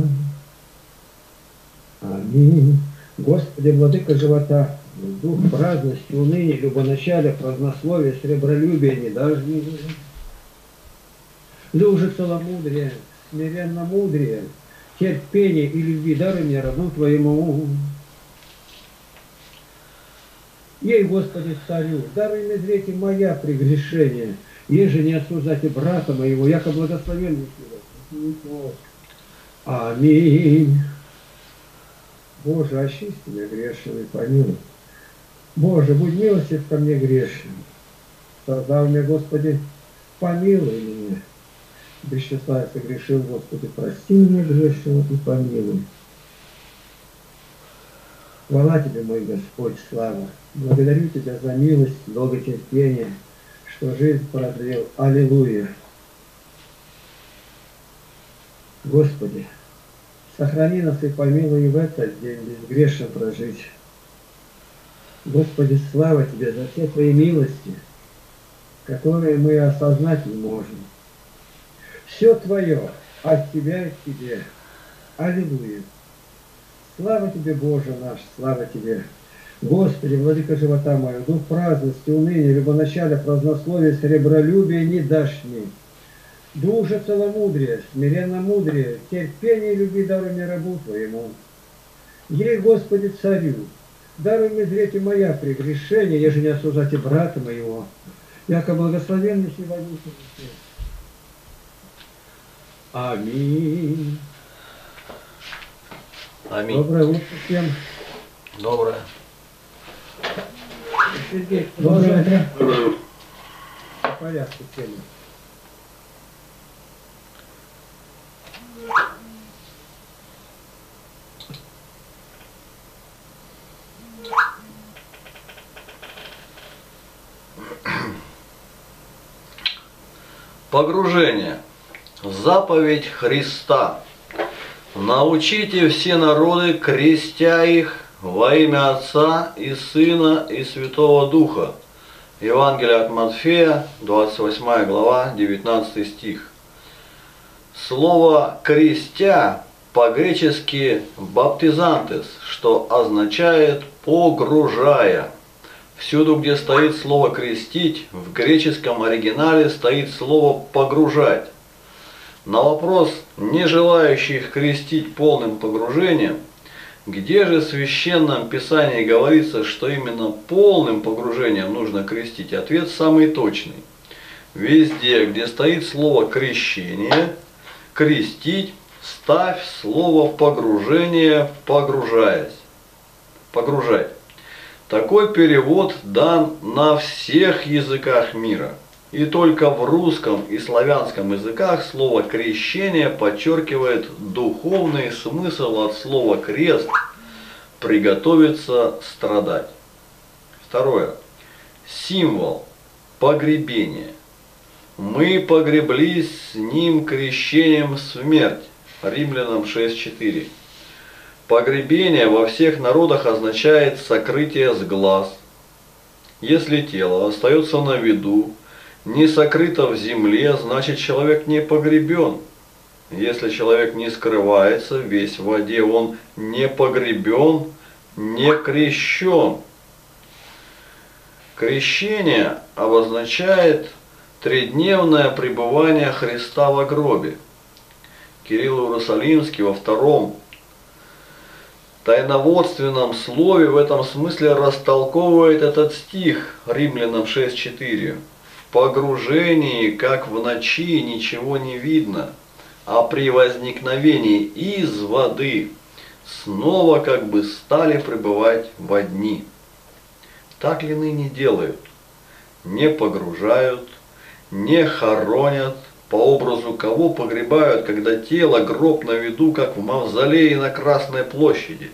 Аминь. Господи, владыка живота, дух праздности, уныния, любоначалия, празднословия, сребролюбия не дашь мне. Душе целомудрия, смиренно мудрее, терпение и любви даруй мне равну Твоему. Ей, Господи, царю, даруй мне зреть и моя прегрешение, еже не осуждайте брата моего, яко благословенный Его. Аминь. Боже, очисти меня грешным и помилуй. Боже, будь милостив ко мне грешным. Создав меня, Господи, помилуй меня. Без числа я согрешил, Господи, прости меня грешного и помилуй. Хвала Тебе, мой Господь, слава. Благодарю Тебя за милость, долготерпение, что жизнь продлил. Аллилуйя. Господи, сохрани нас и помилуй и в этот день безгрешно прожить. Господи, слава Тебе за все Твои милости, которые мы осознать не можем. Все Твое от Тебя и к Тебе. Аллилуйя. Слава Тебе, Боже наш, слава Тебе. Господи, владыка живота моего, дух праздности, уныния, любоначалия, празднословия, сребролюбия не дашь мне. Душа целомудрия, смиренно мудрее, терпение и любви даруй мне рабу Твоему. Ей, Господи, царю, даруй мне зреть и моя прегрешение, еже не осуждайте брата моего, яко благословенный сегодня. Аминь. Аминь. Доброе утро всем. Доброе. Сергей, Доброе утро. Доброе. по порядку тема. Погружение. Заповедь Христа. Научите все народы, крестя их во имя Отца и Сына и Святого Духа. Евангелие от Матфея, двадцать восьмая глава, девятнадцатый стих. Слово «крестя» по-гречески «баптизантес», что означает «погружая». Всюду, где стоит слово «крестить», в греческом оригинале стоит слово «погружать». На вопрос, не желающих крестить полным погружением, где же в Священном Писании говорится, что именно полным погружением нужно крестить, ответ самый точный. Везде, где стоит слово «крещение», «крестить», ставь слово «погружение», «погружаясь», «погружать». Такой перевод дан на всех языках мира. И только в русском и славянском языках слово «крещение» подчеркивает духовный смысл от слова «крест» – «приготовиться страдать». Второе. Символ погребения. Мы погреблись с ним крещением в смерть. Римлянам шесть четыре. Погребение во всех народах означает сокрытие с глаз. Если тело остается на виду, не сокрыто в земле, значит человек не погребен. Если человек не скрывается весь в воде, он не погребен, не крещен. Крещение обозначает тридневное пребывание Христа во гробе. Кирилл Иерусалимский во втором тайноводственном слове в этом смысле растолковывает этот стих Римлянам шесть четыре. В погружении, как в ночи, ничего не видно, а при возникновении из воды снова как бы стали пребывать во дни. Так ли ныне делают? Не погружают, не хоронят, по образу кого погребают, когда тело, гроб на виду, как в мавзолее на Красной площади.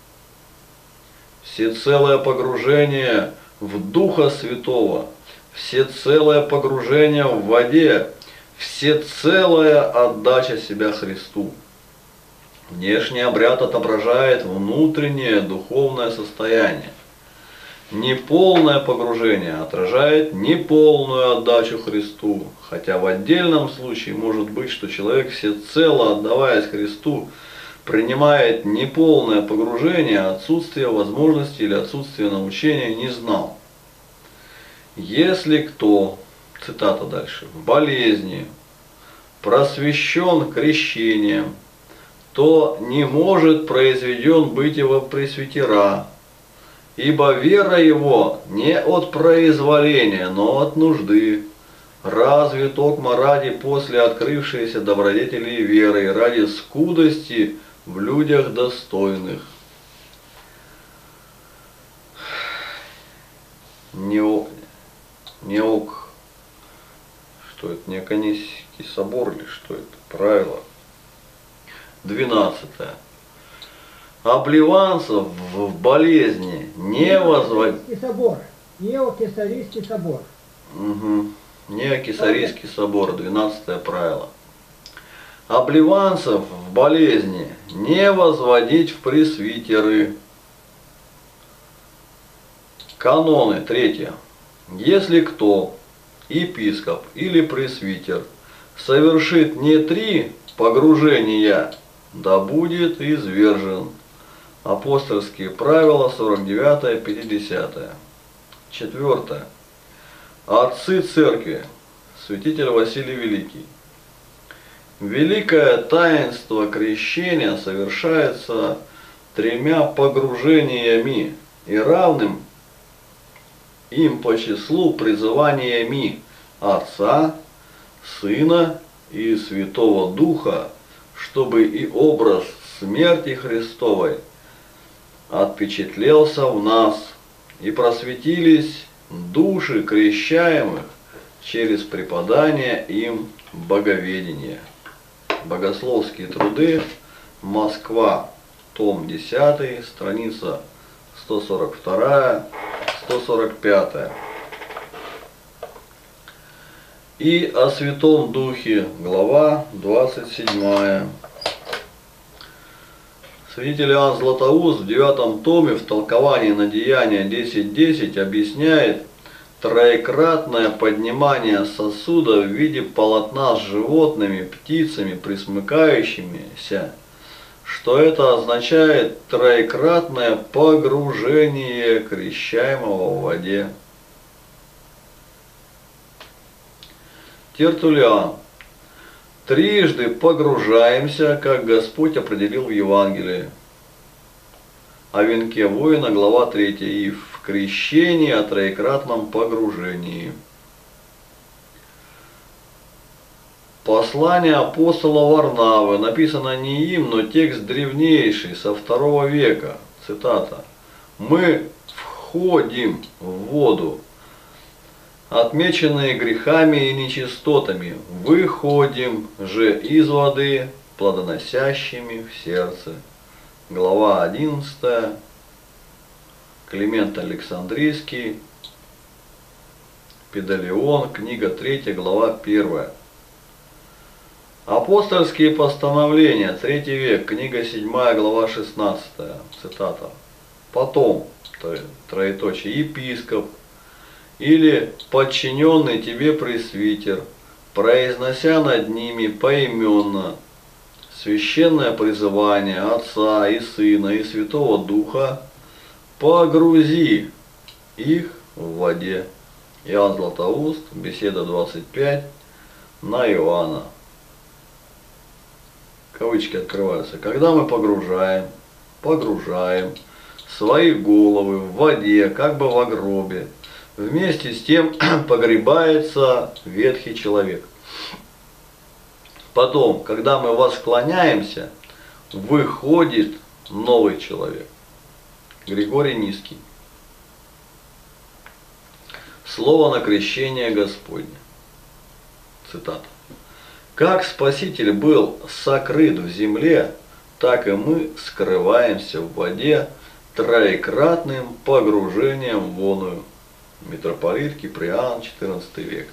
Всецелое погружение в Духа Святого, всецелое погружение в воде, всецелая отдача себя Христу. Внешний обряд отображает внутреннее духовное состояние. Неполное погружение отражает неполную отдачу Христу, хотя в отдельном случае может быть, что человек всецело отдаваясь Христу, принимает неполное погружение, отсутствие возможности или отсутствие научения не знал. Если кто, цитата дальше, в болезни просвещен крещением, то не может произведен быть его пресвитера, ибо вера его не от произволения, но от нужды. Разве токмо ради после открывшейся добродетели веры, ради скудости в людях достойных. Неок, неок, что это, Неоконийский собор или что это, правило. Двенадцатое. Обливанцев в болезни не возводить. собор. Неокесарийский собор. Угу. Неокесарийский собор, двенадцатое правило. Обливанцев в болезни не возводить в пресвитеры. Каноны, третье. Если кто, епископ или пресвитер, совершит не три погружения, да будет извержен. Апостольские правила, сорок девятое, пятидесятое. Четвертое. Отцы церкви, святитель Василий Великий. Великое таинство крещения совершается тремя погружениями и равным им по числу призываниями Отца, Сына и Святого Духа, чтобы и образ смерти Христовой отпечатлелся в нас, и просветились души крещаемых через преподание им боговедения. Богословские труды, Москва, том десятый, страница сто сорок вторая, сто сорок пятая. И о Святом Духе, глава двадцать седьмая. Святитель Иоанн Златоуст в девятом томе в толковании на Деяния десять десять объясняет троекратное поднимание сосуда в виде полотна с животными, птицами, пресмыкающимися, что это означает троекратное погружение крещаемого в воде. Тертуллиан. Трижды погружаемся, как Господь определил в Евангелии. О венке воина, глава третья, и в крещении о троекратном погружении. Послание апостола Варнавы написано не им, но текст древнейший, со второго века. Цитата. «Мы входим в воду, отмеченные грехами и нечистотами, выходим же из воды плодоносящими в сердце. Глава одиннадцатая. Климент Александрийский. Педалион. Книга третья, глава первая. Апостольские постановления. Третий век. Книга седьмая, глава шестнадцатая. Цитата. Потом, троеточие, епископ или подчиненный тебе пресвитер, произнося над ними поименно священное призывание Отца и Сына и Святого Духа, погрузи их в воде. Иоанн Златоуст, беседа двадцать пять, на Иоанна. Кавычки открываются. Когда мы погружаем, погружаем свои головы в воде, как бы в гробе, вместе с тем погребается ветхий человек. Потом, когда мы восклоняемся, выходит новый человек. Григорий Низкий. Слово на крещение Господне. Цитата. Как Спаситель был сокрыт в земле, так и мы скрываемся в воде троекратным погружением в воную. Митрополит Киприан, четырнадцатый век.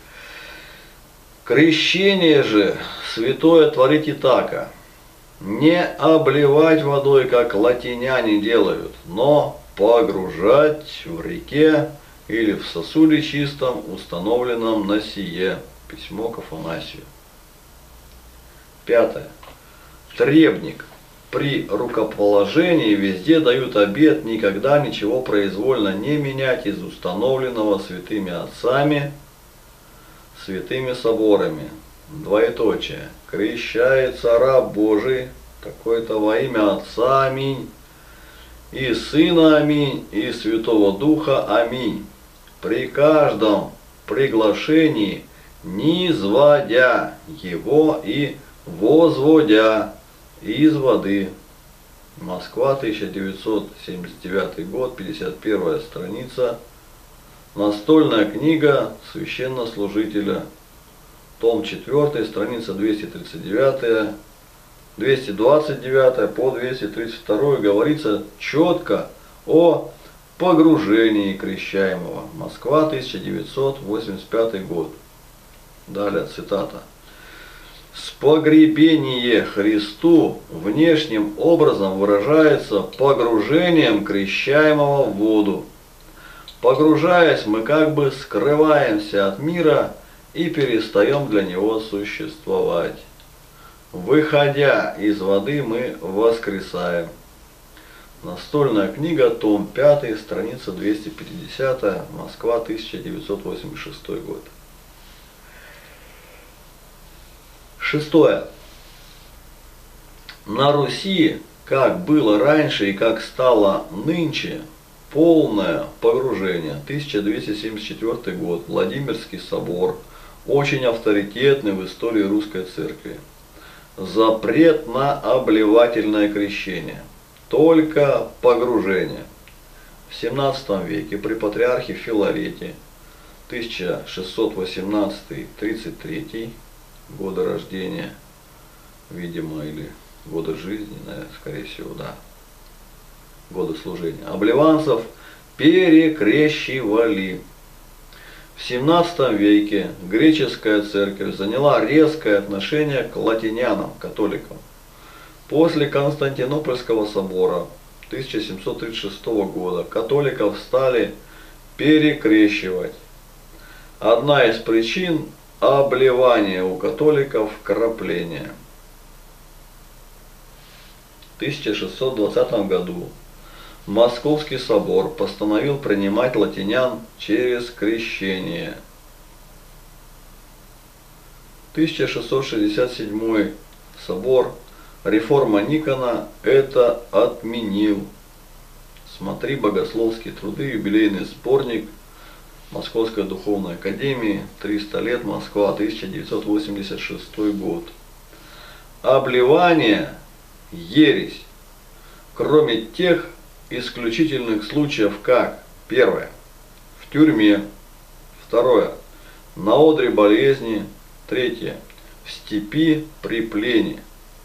Крещение же святое творите тако. Не обливать водой, как латиняне делают, но погружать в реке или в сосуде чистом, установленном на сие. Письмо к Афанасию. Пятое. Требник. При рукоположении везде дают обет никогда ничего произвольно не менять из установленного святыми отцами, святыми соборами. Двоеточие. Крещается раб Божий, такой-то во имя Отца, аминь, и Сына, аминь, и Святого Духа, аминь. При каждом приглашении низводя его и возводя из воды. Москва, тысяча девятьсот семьдесят девятый год, пятьдесят первая страница. Настольная книга священнослужителя. Том четвёртый, страница двести тридцать девять, двести двадцать девять по двести тридцать два говорится четко о погружении крещаемого. Москва, тысяча девятьсот восемьдесят пятый год. Далее цитата. Спогребение Христу внешним образом выражается погружением крещаемого в воду. Погружаясь, мы как бы скрываемся от мира и перестаем для него существовать. Выходя из воды, мы воскресаем. Настольная книга, том пятый, страница двести пятьдесят, Москва, тысяча девятьсот восемьдесят шестой год. Шестое. На Руси, как было раньше и как стало нынче, полное погружение. тысяча двести семьдесят четвёртый год. Владимирский собор. Очень авторитетный в истории русской церкви. Запрет на обливательное крещение. Только погружение. В семнадцатом веке при патриархе Филарете, тысяча шестьсот восемнадцатый — тридцать третий года рождения, видимо, или года жизни, наверное, скорее всего, да, года служения, обливанцев перекрещивали. В семнадцатом веке греческая церковь заняла резкое отношение к латинянам, католикам. После Константинопольского собора тысяча семьсот тридцать шестого года католиков стали перекрещивать. Одна из причин – обливание у католиков крапления. В тысяча шестьсот двадцатом году Московский собор постановил принимать латинян через крещение. тысяча шестьсот шестьдесят седьмой собор реформа Никона это отменил. Смотри богословские труды, юбилейный сборник Московской духовной академии, триста лет, Москва, тысяча девятьсот восемьдесят шестой год. Обливание ересь, кроме тех исключительных случаев, как Первое. В тюрьме. Второе. На одре болезни. Третье. В степи при плене.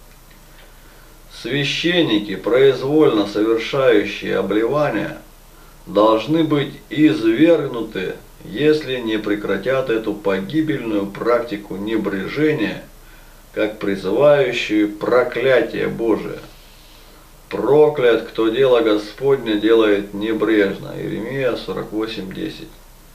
Священники, произвольно совершающие обливания, должны быть извергнуты, если не прекратят эту погибельную практику небрежения, как призывающую проклятие Божие. Проклят, кто дело Господне делает небрежно. Иеремия сорок восемь десять.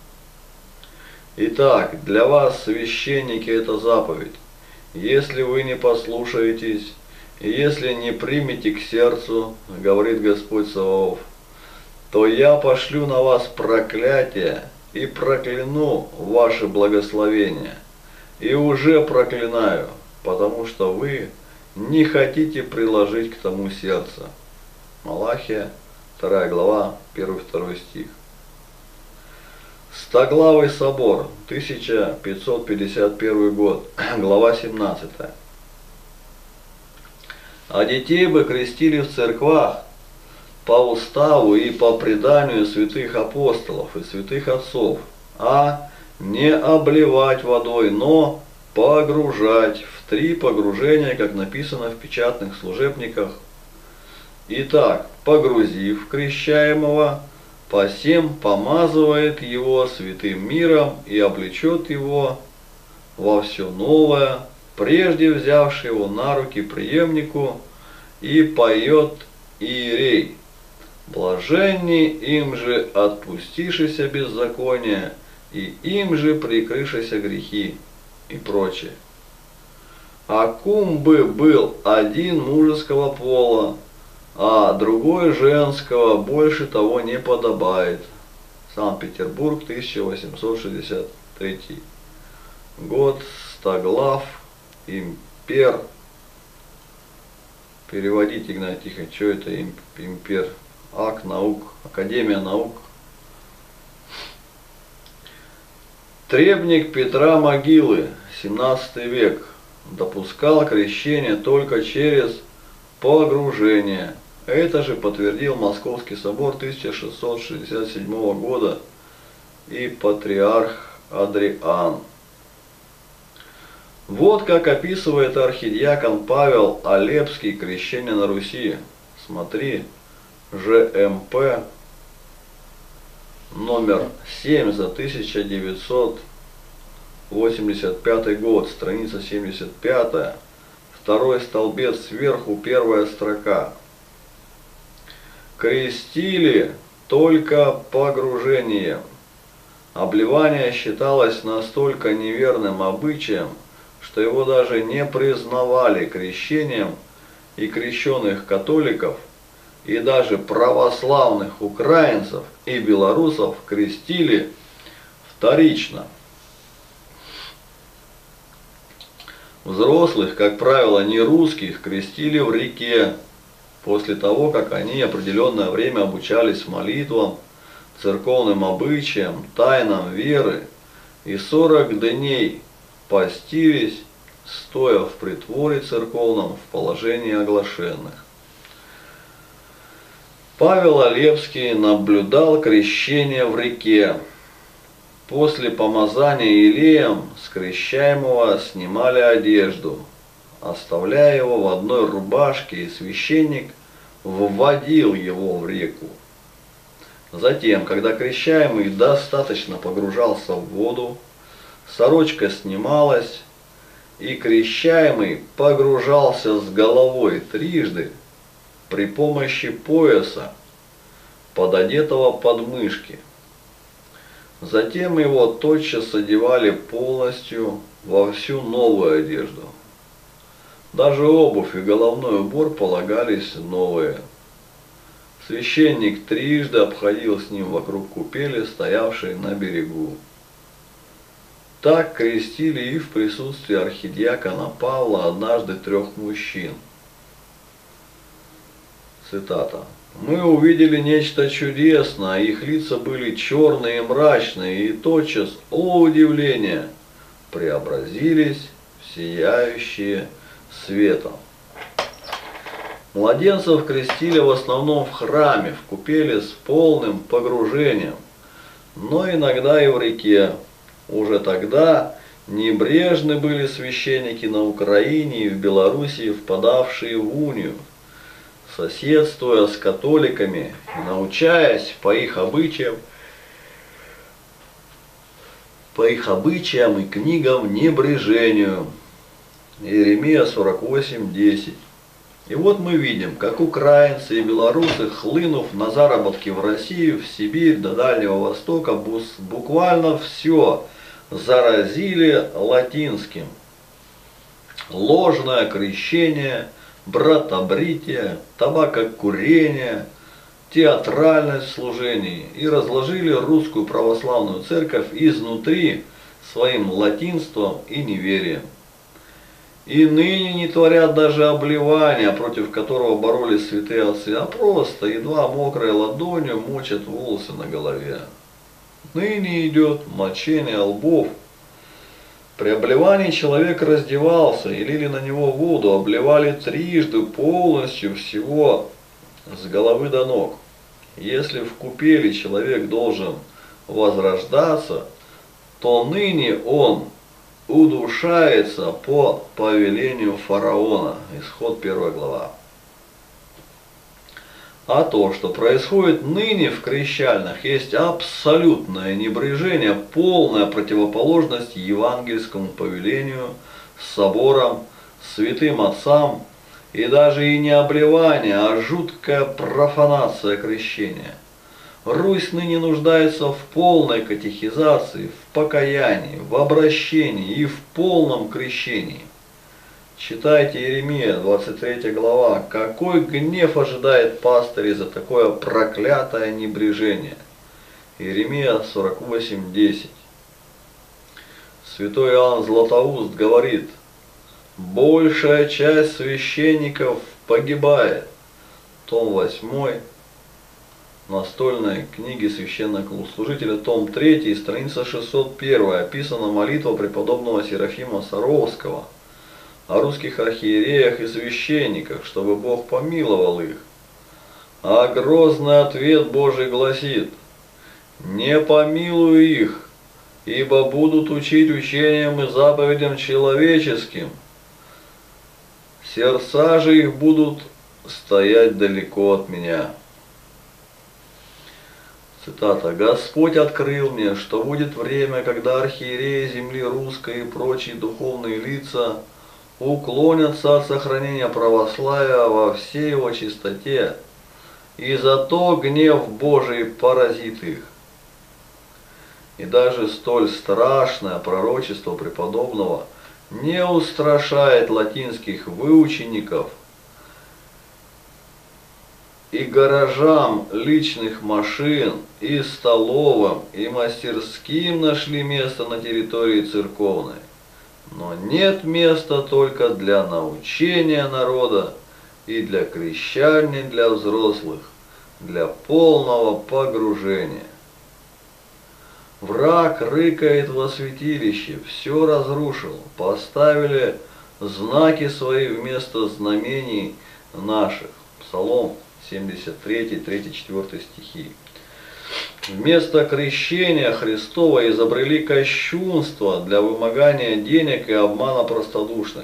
Итак, для вас, священники, это заповедь. Если вы не послушаетесь, и если не примете к сердцу, говорит Господь Саваоф, то я пошлю на вас проклятие и прокляну ваше благословение. И уже проклинаю, потому что вы не хотите приложить к тому сердце. Малахия, вторая глава, первый-второй стих. Стоглавый собор, тысяча пятьсот пятьдесят первый год, глава семнадцатая. А детей бы крестили в церквах по уставу и по преданию святых апостолов и святых отцов, а не обливать водой, но погружать в три погружения, как написано в печатных служебниках. Итак, погрузив крещаемого, посем помазывает его святым миром и облечет его во все новое, прежде взявший его на руки преемнику, и поет иерей: блаженни им же отпустившися беззакония, и им же прикрывшися грехи, и прочее. А кум бы был один мужеского пола, а другой женского, больше того не подобает. Санкт-Петербург, тысяча восемьсот шестьдесят третий год, Стоглав, импер. Переводите, Игнатий Тихонович, что это импер? Ак наук, Академия наук. Требник Петра Могилы, семнадцатый век, допускал крещение только через погружение. Это же подтвердил Московский собор тысяча шестьсот шестьдесят седьмого года и патриарх Адриан. Вот как описывает архидиакон Павел Алепский крещение на Руси. Смотри, ЖМП номер семь за тысяча девятьсот восемьдесят пятый год, страница семьдесят пятая, второй столбец сверху, первая строка. Крестили только погружением. Обливание считалось настолько неверным обычаем, что его даже не признавали крещением, и крещенных католиков, и даже православных украинцев и белорусов крестили вторично. Взрослых, как правило, не русских, крестили в реке, после того, как они определенное время обучались молитвам, церковным обычаям, тайнам веры, и сорок дней постились, стоя в притворе церковном в положении оглашенных. Павел Алепский наблюдал крещение в реке. После помазания елеем с крещаемого снимали одежду, оставляя его в одной рубашке, и священник вводил его в реку. Затем, когда крещаемый достаточно погружался в воду, сорочка снималась, и крещаемый погружался с головой трижды при помощи пояса, пододетого под мышки. Затем его тотчас одевали полностью во всю новую одежду. Даже обувь и головной убор полагались новые. Священник трижды обходил с ним вокруг купели, стоявшей на берегу. Так крестили и в присутствии архидиакона Павла однажды трех мужчин. Цитата. «Мы увидели нечто чудесное, их лица были черные и мрачные, и тотчас, о удивление, преобразились в сияющие светом». Младенцев крестили в основном в храме, в купели с полным погружением, но иногда и в реке. Уже тогда небрежны были священники на Украине и в Белоруссии, впадавшие в унию, соседствуя с католиками и научаясь по их обычаям, по их обычаям и книгам небрежению. Иеремия сорок восемь десять. И вот мы видим, как украинцы и белорусы, хлынув на заработки в Россию, в Сибирь, до Дальнего Востока, буквально все заразили латинским. Ложное крещение, братобритие, табакокурение, театральность в служении, и разложили русскую православную церковь изнутри своим латинством и неверием. И ныне не творят даже обливания, против которого боролись святые отцы, а просто едва мокрой ладонью мочат волосы на голове. Ныне идет мочение лбов. При обливании человек раздевался и лили на него воду, обливали трижды полностью всего с головы до ног. Если в купели человек должен возрождаться, то ныне он удушается по повелению фараона. Исход первая глава. А то, что происходит ныне в крещальных, есть абсолютное небрежение, полная противоположность евангельскому повелению, соборам, святым отцам, и даже и не обливание, а жуткая профанация крещения. Русь ныне нуждается в полной катехизации, в покаянии, в обращении и в полном крещении. Читайте Иеремия, двадцать третья глава. Какой гнев ожидает пастырей за такое проклятое небрежение. Иеремия сорок восемь десять. Святой Иоанн Златоуст говорит: большая часть священников погибает. Том восьмой. Настольной книги священного служителя, том третий, страница шестьсот первая, описана молитва преподобного Серафима Саровского о русских архиереях и священниках, чтобы Бог помиловал их. А грозный ответ Божий гласит: не помилуй их, ибо будут учить учениям и заповедям человеческим. Сердца же их будут стоять далеко от меня. Цитата. «Господь открыл мне, что будет время, когда архиереи земли русской и прочие духовные лица уклонятся от сохранения православия во всей его чистоте, и зато гнев Божий поразит их». И даже столь страшное пророчество преподобного не устрашает латинских выучеников, и гаражам личных машин, и столовым, и мастерским нашли место на территории церковной. Но нет места только для научения народа и для крещания для взрослых, для полного погружения. Враг рыкает во святилище, все разрушил, поставили знаки свои вместо знамений наших. Псалом семьдесят три, три, четыре стихи. Вместо крещения Христова изобрели кощунство для вымогания денег и обмана простодушных.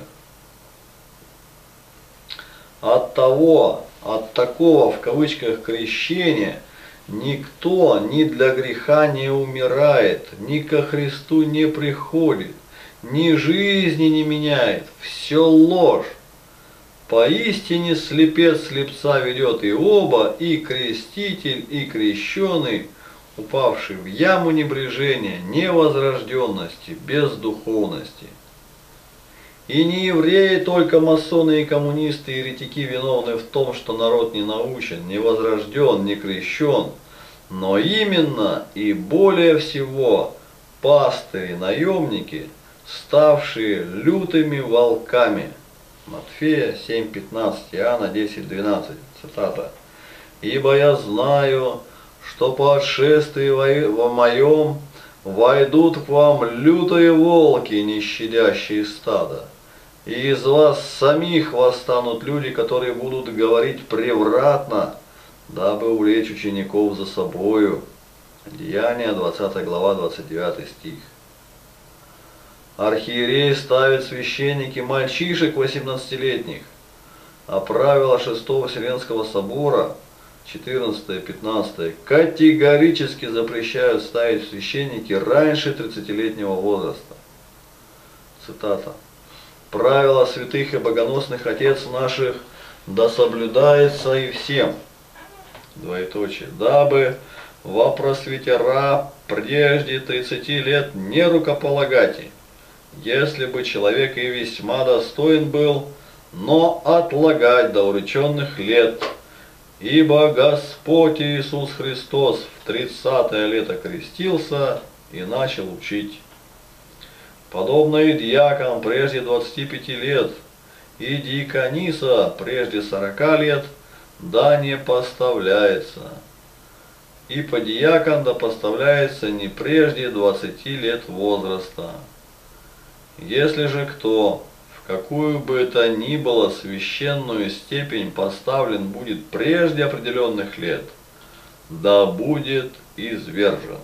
От того, от такого в кавычках крещения никто ни для греха не умирает, ни ко Христу не приходит, ни жизни не меняет. Все ложь. Поистине слепец слепца ведет, и оба, и креститель, и крещеный, упавший в яму небрежения, невозрожденности, бездуховности. И не евреи, только масоны и коммунисты, и еретики виновны в том, что народ не научен, не возрожден, не крещен, но именно и более всего пастыри, наемники, ставшие лютыми волками. Матфея семь пятнадцать, Иоанна десять двенадцать, цитата. «Ибо я знаю, что по отшествии во моем войдут к вам лютые волки, не щадящие стада, И из вас самих восстанут люди, которые будут говорить превратно, дабы увлечь учеников за собою. Деяния, двадцатая глава, двадцать девятый стих. Архиерей ставит священники мальчишек восемнадцатилетних, а правила Шестого Вселенского собора, четырнадцатое пятнадцатое, категорически запрещают ставить священники раньше тридцатилетнего возраста. Цитата. «Правила святых и богоносных отец наших да соблюдается и всем, двоеточие, дабы во просветера прежде тридцати лет не рукополагати, если бы человек и весьма достоин был, но отлагать до уреченных лет, ибо Господь Иисус Христос в тридцатое лето крестился и начал учить. Подобно и диакон прежде двадцати пяти лет, и диакониса прежде сорока лет, да не поставляется. И подиакон да поставляется не прежде двадцати лет возраста. Если же кто, в какую бы это ни было священную степень поставлен будет прежде определенных лет, да будет извержен.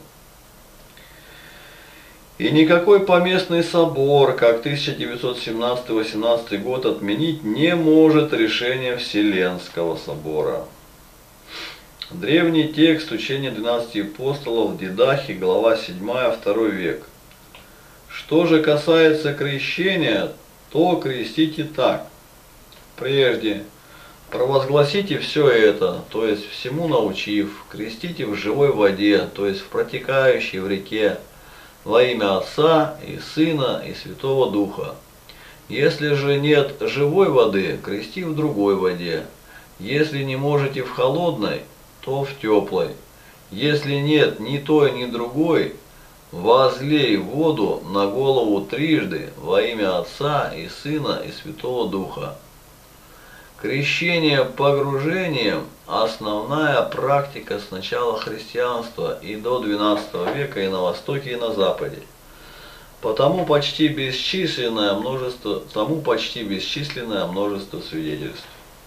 И никакой поместный собор, как тысяча девятьсот семнадцатый — восемнадцатый год, отменить не может решение Вселенского собора. Древний текст учения двенадцати апостолов, Дидахи, глава седьмая, второй век. Что же касается крещения, то крестите так. Прежде провозгласите все это, то есть всему научив, крестите в живой воде, то есть в протекающей в реке, во имя Отца и Сына и Святого Духа. Если же нет живой воды, крести в другой воде. Если не можете в холодной, то в теплой. Если нет ни той, ни другой, возлей воду на голову трижды во имя Отца и Сына и Святого Духа. Крещение погружением – основная практика с начала христианства и до двенадцатого века и на Востоке, и на Западе. Потому почти бесчисленное множество, тому почти бесчисленное множество свидетельств.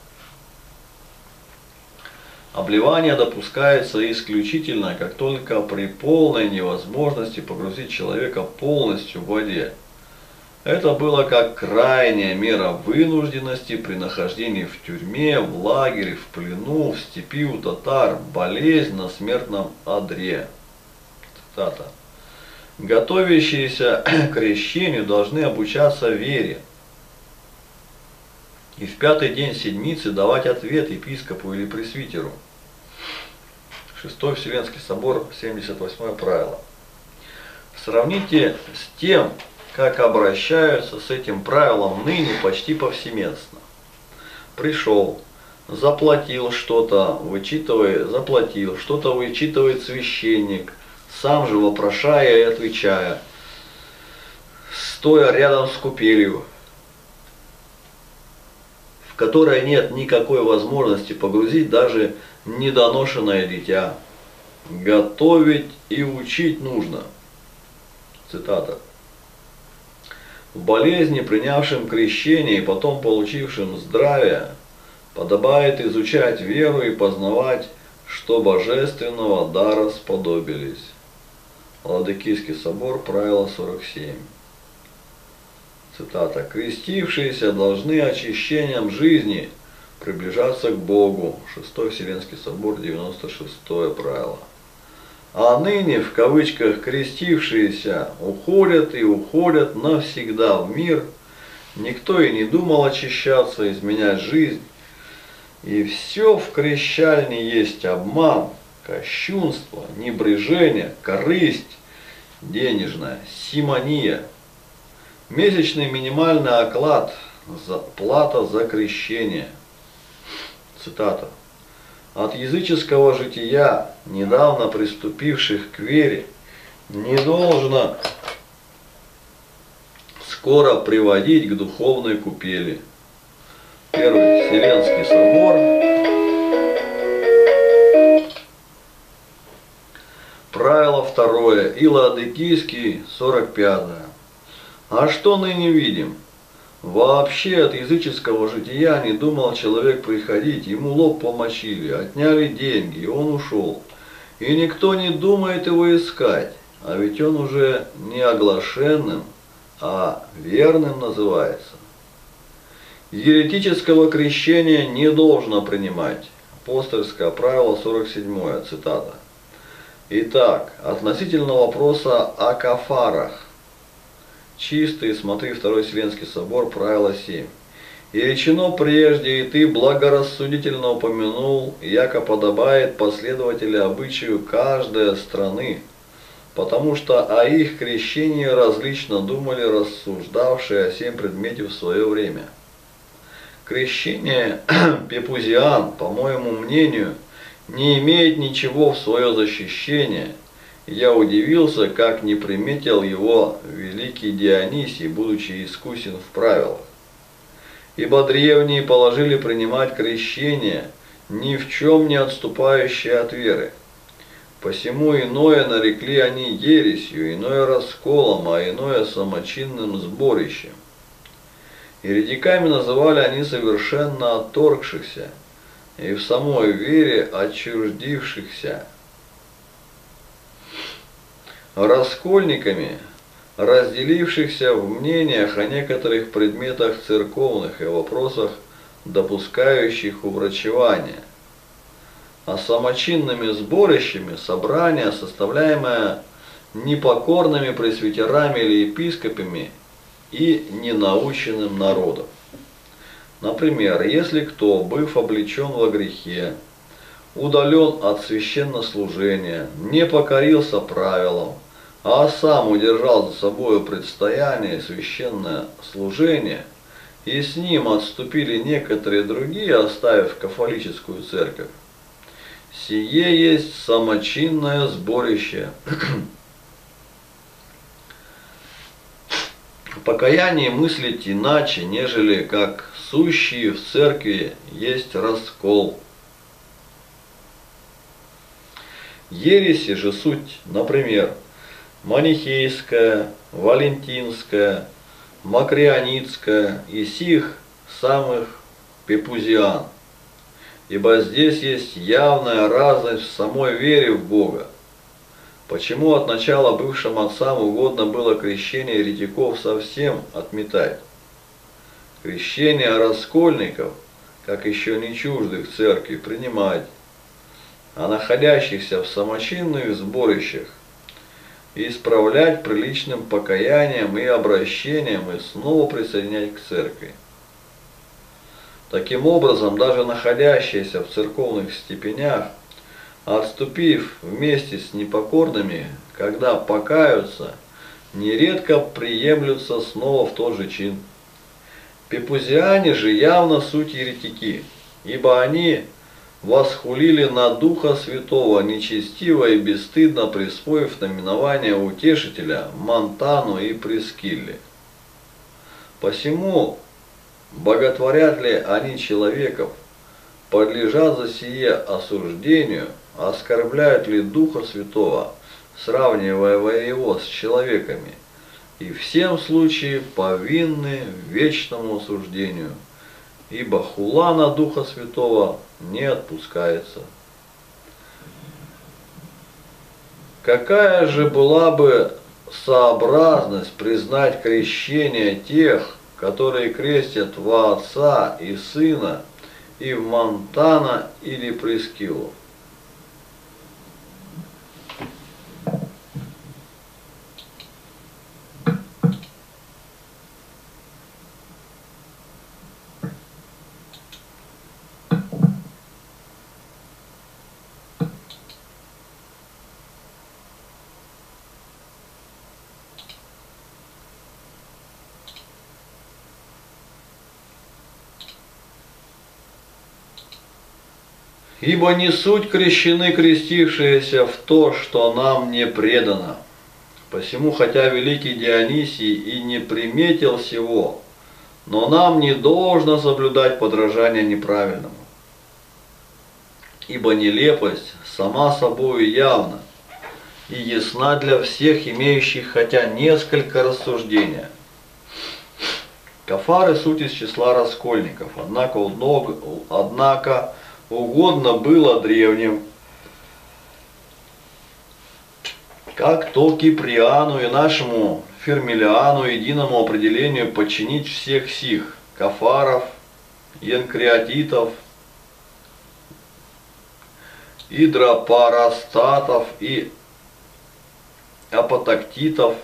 Обливание допускается исключительно, как только при полной невозможности погрузить человека полностью в воде. Это было как крайняя мера вынужденности при нахождении в тюрьме, в лагере, в плену, в степи у татар, болезнь на смертном одре. Цитата. Готовящиеся к крещению должны обучаться вере и в пятый день седмицы давать ответ епископу или пресвитеру. Шестой Вселенский собор, семьдесят восьмое правило. Сравните с тем, как обращаются с этим правилом ныне почти повсеместно. Пришел, заплатил что-то, вычитывает, заплатил, что-то вычитывает священник, сам же вопрошая и отвечая, стоя рядом с купелью, в которой нет никакой возможности погрузить даже недоношенное дитя. Готовить и учить нужно. Цитата. В болезни, принявшим крещение и потом получившим здравие, подобает изучать веру и познавать, что божественного дара сподобились. Ладыкийский собор, правило сорок семь. Цитата. Крестившиеся должны очищением жизни приближаться к Богу. Шестой Вселенский собор, девяносто шестое правило. А ныне, в кавычках, крестившиеся уходят и уходят навсегда в мир. Никто и не думал очищаться, изменять жизнь. И все в крещальне есть обман, кощунство, небрежение, корысть, денежная, симония. Месячный минимальный оклад, плата за крещение. Цитата. От языческого жития, недавно приступивших к вере, не должно скоро приводить к духовной купели. Первый Вселенский собор, правило второе, и Ладыкийский, сорок пятое. А что ныне видим? Вообще от языческого жития не думал человек приходить, ему лоб помочили, отняли деньги, и он ушел. И никто не думает его искать, а ведь он уже не оглашенным, а верным называется. Еретического крещения не должно принимать. Апостольское правило сорок седьмое, цитата. Итак, относительно вопроса о кафарах. Чистый, смотри, Второй Вселенский собор, правило семь. И речено прежде, и ты благорассудительно упомянул, яко подобает последователю обычаю каждой страны, потому что о их крещении различно думали рассуждавшие о сем предмете в свое время. Крещение пепузиан, по моему мнению, не имеет ничего в свое защищение. Я удивился, как не приметил его великий Дионисий, будучи искусен в правилах. Ибо древние положили принимать крещение, ни в чем не отступающее от веры. Посему иное нарекли они ересью, иное расколом, а иное самочинным сборищем. Еретиками называли они совершенно отторгшихся и в самой вере отчуждившихся. Раскольниками, разделившихся в мнениях о некоторых предметах церковных и вопросах, допускающих уврачевание. А самочинными сборищами собрание, составляемое непокорными пресвитерами или епископами и ненаученным народом. Например, если кто, быв облечен во грехе, удален от священнослужения, не покорился правилам, а сам удержал за собою предстояние священное служение, и с ним отступили некоторые другие, оставив кафолическую церковь, сие есть самочинное сборище. Покаяние мыслить иначе, нежели как сущие в церкви есть раскол. Ереси же суть, например, манихейская, валентинская, макрионитская и сих самых пепузиан. Ибо здесь есть явная разность в самой вере в Бога. Почему от начала бывшим отцам угодно было крещение еретиков совсем отметать? Крещение раскольников, как еще не чуждых церкви, принимать, а находящихся в самочинных сборищах исправлять приличным покаянием и обращением и снова присоединять к церкви. Таким образом, даже находящиеся в церковных степенях, отступив вместе с непокорными, когда покаются, нередко приемлются снова в тот же чин. Пепузиане же явно суть еретики, ибо они восхулили на Духа Святого, нечестиво и бесстыдно присвоив наименование Утешителя Монтану и Прескилле. Посему боготворят ли они человеков, подлежат за сие осуждению, оскорбляют ли Духа Святого, сравнивая его с человеками, и в всем случае повинны вечному осуждению, ибо хула на Духа Святого не отпускается. Какая же была бы сообразность признать крещение тех, которые крестят во Отца и Сына, и в Монтана или Прескиллу? Ибо не суть крещены крестившиеся в то, что нам не предано. Посему, хотя великий Дионисий и не приметил сего, но нам не должно соблюдать подражание неправильному. Ибо нелепость сама собою явна и ясна для всех, имеющих хотя несколько рассуждения. Кафары суть из числа раскольников, однако, удно- однако угодно было древним, как то Киприану и нашему Фермилиану единому определению подчинить всех сих кафаров, янкреатитов, идропарастатов и апотактитов.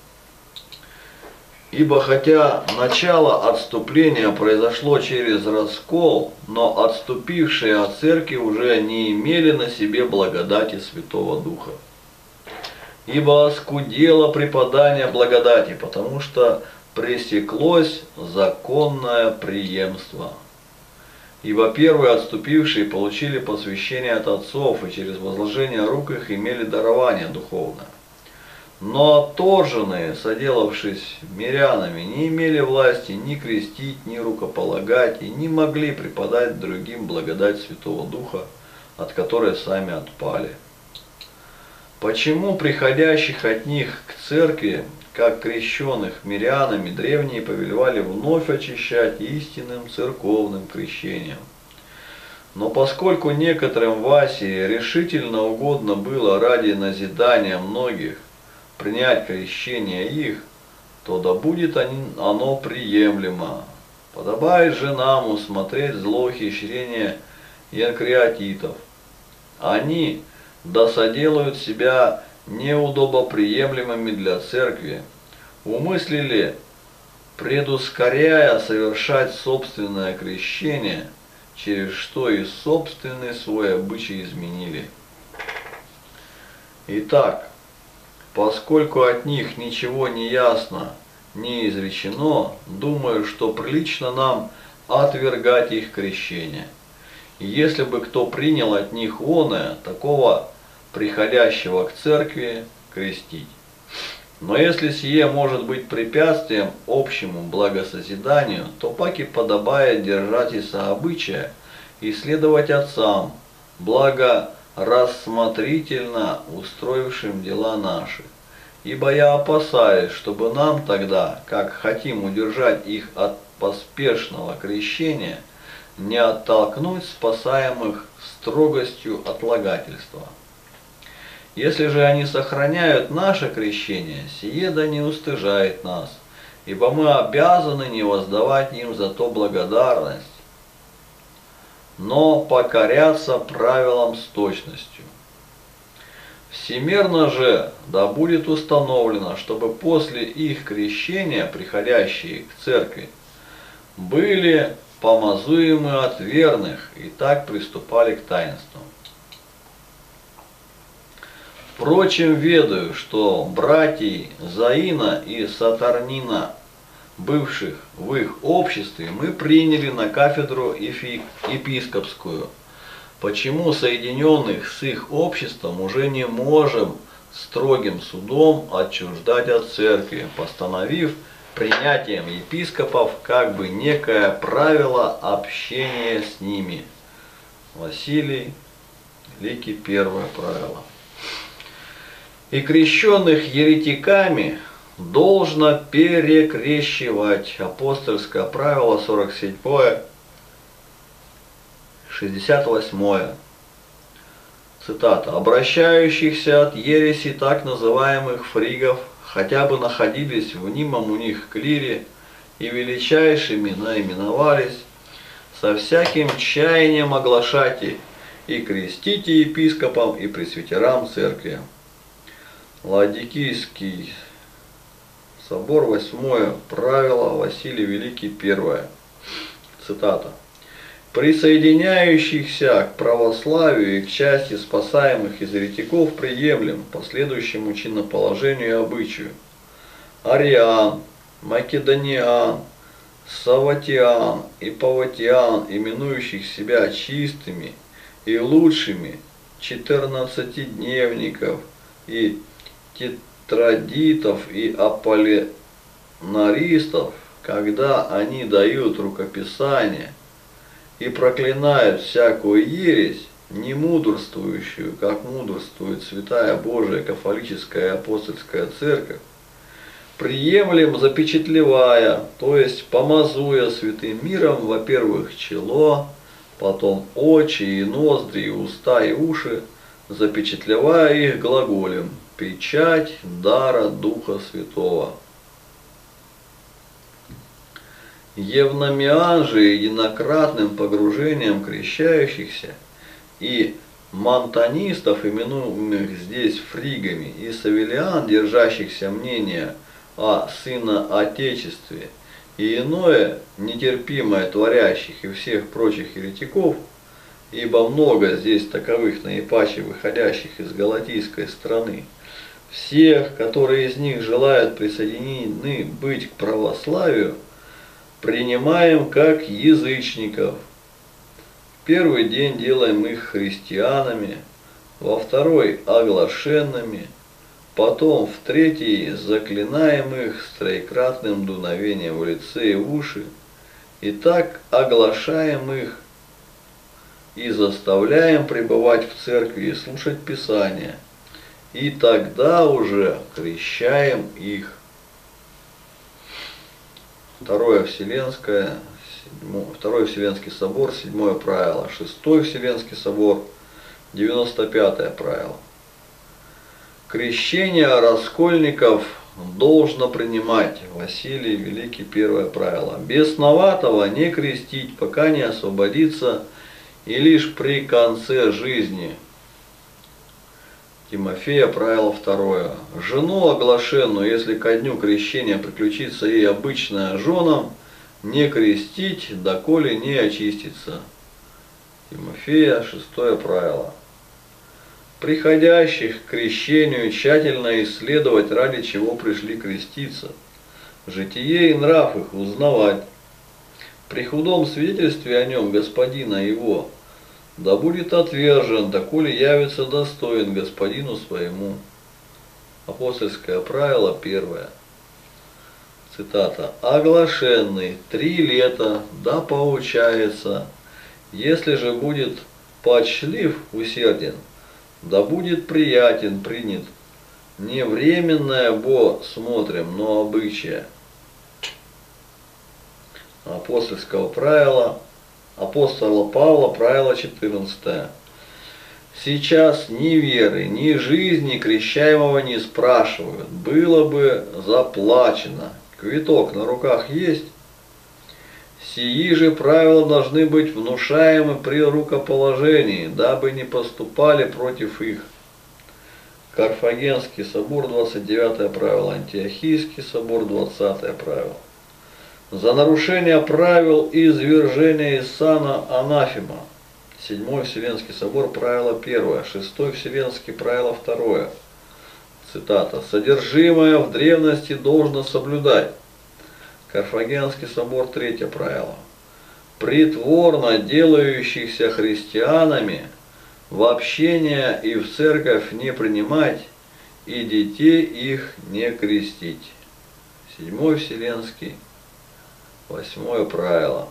Ибо хотя начало отступления произошло через раскол, но отступившие от церкви уже не имели на себе благодати Святого Духа. Ибо оскудело преподание благодати, потому что пресеклось законное преемство. Ибо первые отступившие получили посвящение от отцов, и через возложение рук их имели дарование духовное. Но отторженные, соделавшись мирянами, не имели власти ни крестить, ни рукополагать, и не могли преподать другим благодать Святого Духа, от которой сами отпали. Почему приходящих от них к церкви, как крещенных мирянами, древние повелевали вновь очищать истинным церковным крещением? Но поскольку некоторым в Асии решительно угодно было ради назидания многих принять крещение их, то да будет оно приемлемо. Подобает же нам усмотреть злоухищрение янкреатитов. Они да соделают себя неудобоприемлемыми для церкви, умыслили, предускоряя совершать собственное крещение, через что и собственный свой обычай изменили. Итак, поскольку от них ничего не ясно, не изречено, думаю, что прилично нам отвергать их крещение. И если бы кто принял от них оное, такого приходящего к церкви крестить. Но если сие может быть препятствием общему благосозиданию, то паки подобает держать и сообычая, и следовать отцам, благо рассмотрительно устроившим дела наши. Ибо я опасаюсь, чтобы нам тогда, как хотим удержать их от поспешного крещения, не оттолкнуть спасаемых строгостью отлагательства. Если же они сохраняют наше крещение, сие да не устыжает нас, ибо мы обязаны не воздавать им за то благодарность, но покоряться правилам с точностью. Всемерно же да будет установлено, чтобы после их крещения приходящие к церкви были помазуемы от верных и так приступали к таинствам. Впрочем, ведаю, что братьев Заина и Сатарнина, бывших в их обществе, мы приняли на кафедру епископскую, почему соединенных с их обществом уже не можем строгим судом отчуждать от церкви, постановив принятием епископов как бы некое правило общения с ними. Василий Великий, первое правило. И крещенных еретиками должно перекрещивать. Апостольское правило сорок седьмое, шестьдесят восьмое. Цитата. «Обращающихся от ереси так называемых фригов, хотя бы находились в мнимом у них клире и величайшими наименовались, со всяким чаянием оглашайте и крестите епископам и пресвитерам церкви». Ладикийский собор, восьмое правило, Василий Великий, первое. Цитата. «Присоединяющихся к православию и к части спасаемых из еретиков приемлем последующему чиноположению и обычаю. Ариан, Македониан, Саватиан и Паватиан, именующих себя чистыми и лучшими, четырнадцатидневников и тетрадитов и аполлинаристов, когда они дают рукописание и проклинают всякую ересь, не мудрствующую, как мудрствует святая Божия кафолическая и апостольская церковь, приемлем запечатлевая, то есть помазуя святым миром, во-первых, чело, потом очи и ноздри, и уста и уши, запечатлевая их глаголем «печать дара Духа Святого». Евномиан же единократным погружением крещающихся и монтанистов, именуемых здесь фригами, и савелиан, держащихся мнения о сыноотечестве, и иное нетерпимое творящих и всех прочих еретиков, ибо много здесь таковых наипаче выходящих из галатийской страны, всех, которые из них желают присоединены быть к православию, принимаем как язычников. В первый день делаем их христианами, во второй оглашенными, потом в третий заклинаем их с троекратным дуновением в лице и в уши, и так оглашаем их и заставляем пребывать в церкви и слушать Писание, и тогда уже крещаем их. Второе Вселенское, седьмое, Второй Вселенский собор, седьмое правило. Шестой Вселенский собор, девяносто пятое правило. Крещение раскольников должно принимать. Василий Великий, первое правило. Бесноватого не крестить, пока не освободится, и лишь при конце жизни. Тимофея, правило второе. Жену оглашенную, если ко дню крещения приключится ей обычная женам, не крестить, доколе не очистится. Тимофея, шестое правило. Приходящих к крещению тщательно исследовать, ради чего пришли креститься. Житие и нрав их узнавать. При худом свидетельстве о нем господина его, да будет отвержен, доколе явится достоин господину своему. Апостольское правило первое. Цитата. «Оглашенный три лета, да поучается, если же будет почлив, усерден, да будет приятен, принят, не временное бо смотрим, но обычае». Апостольского правила, апостола Павла, правило четырнадцатое. Сейчас ни веры, ни жизни крещаемого не спрашивают, было бы заплачено. Квиток на руках есть? Сии же правила должны быть внушаемы при рукоположении, дабы не поступали против их. Карфагенский собор, двадцать девятое правило, Антиохийский собор, двадцатое правило. За нарушение правил и извержение из сана анафема. Седьмой Вселенский собор, правило первое. Шестой Вселенский, правило второе. Цитата. «Содержимое в древности должно соблюдать». Карфагенский собор, третье правило. «Притворно делающихся христианами в общение и в церковь не принимать, и детей их не крестить». Седьмой Вселенский, восьмое правило.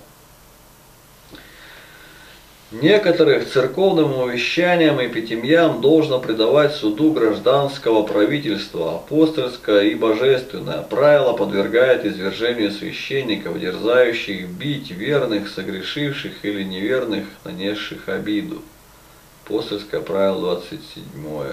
Некоторых церковным увещаниям и пятимьям должно придавать суду гражданского правительства, апостольское и божественное. Правило подвергает извержению священников, дерзающих бить верных, согрешивших или неверных, нанесших обиду. Апостольское правило двадцать седьмое.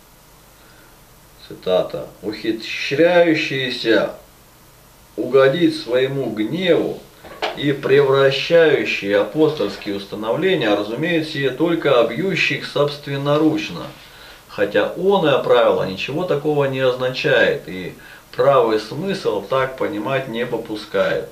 Цитата. «Ухищряющиеся угодить своему гневу и превращающие апостольские установления разумеют сие только обьющих собственноручно, хотя оное правило ничего такого не означает и правый смысл так понимать не попускает.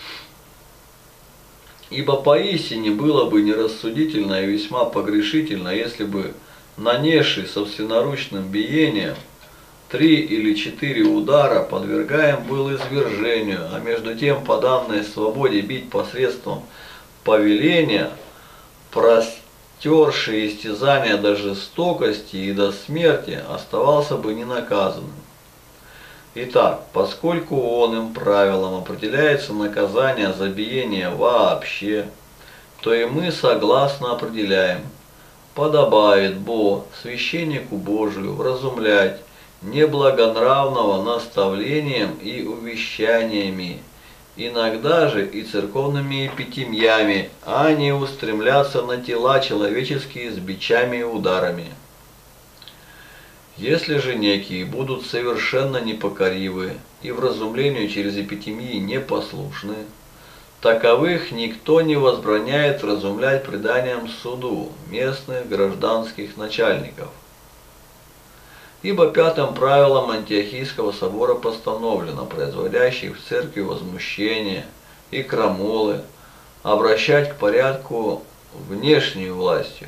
Ибо поистине было бы нерассудительно и весьма погрешительно, если бы, нанесший собственноручным биением три или четыре удара, подвергаем был извержению, а между тем по данной свободе бить посредством повеления, простерший истязания до жестокости и до смерти, оставался бы ненаказанным. Итак, поскольку оным правилом определяется наказание за биение вообще, то и мы согласно определяем: подобает бо священнику Божию вразумлять неблагонравного наставлением и увещаниями, иногда же и церковными эпитемьями, а не устремляться на тела человеческие с бичами и ударами. Если же некие будут совершенно непокоривы и вразумлению через эпитемии непослушны, таковых никто не возбраняет вразумлять преданием суду местных гражданских начальников. Ибо пятым правилом Антиохийского собора постановлено, производящих в церкви возмущение и крамолы, обращать к порядку внешнюю властью.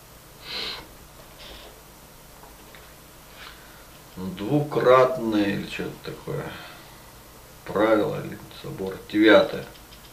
Двукратное или что-то такое правило или собор. Девятое.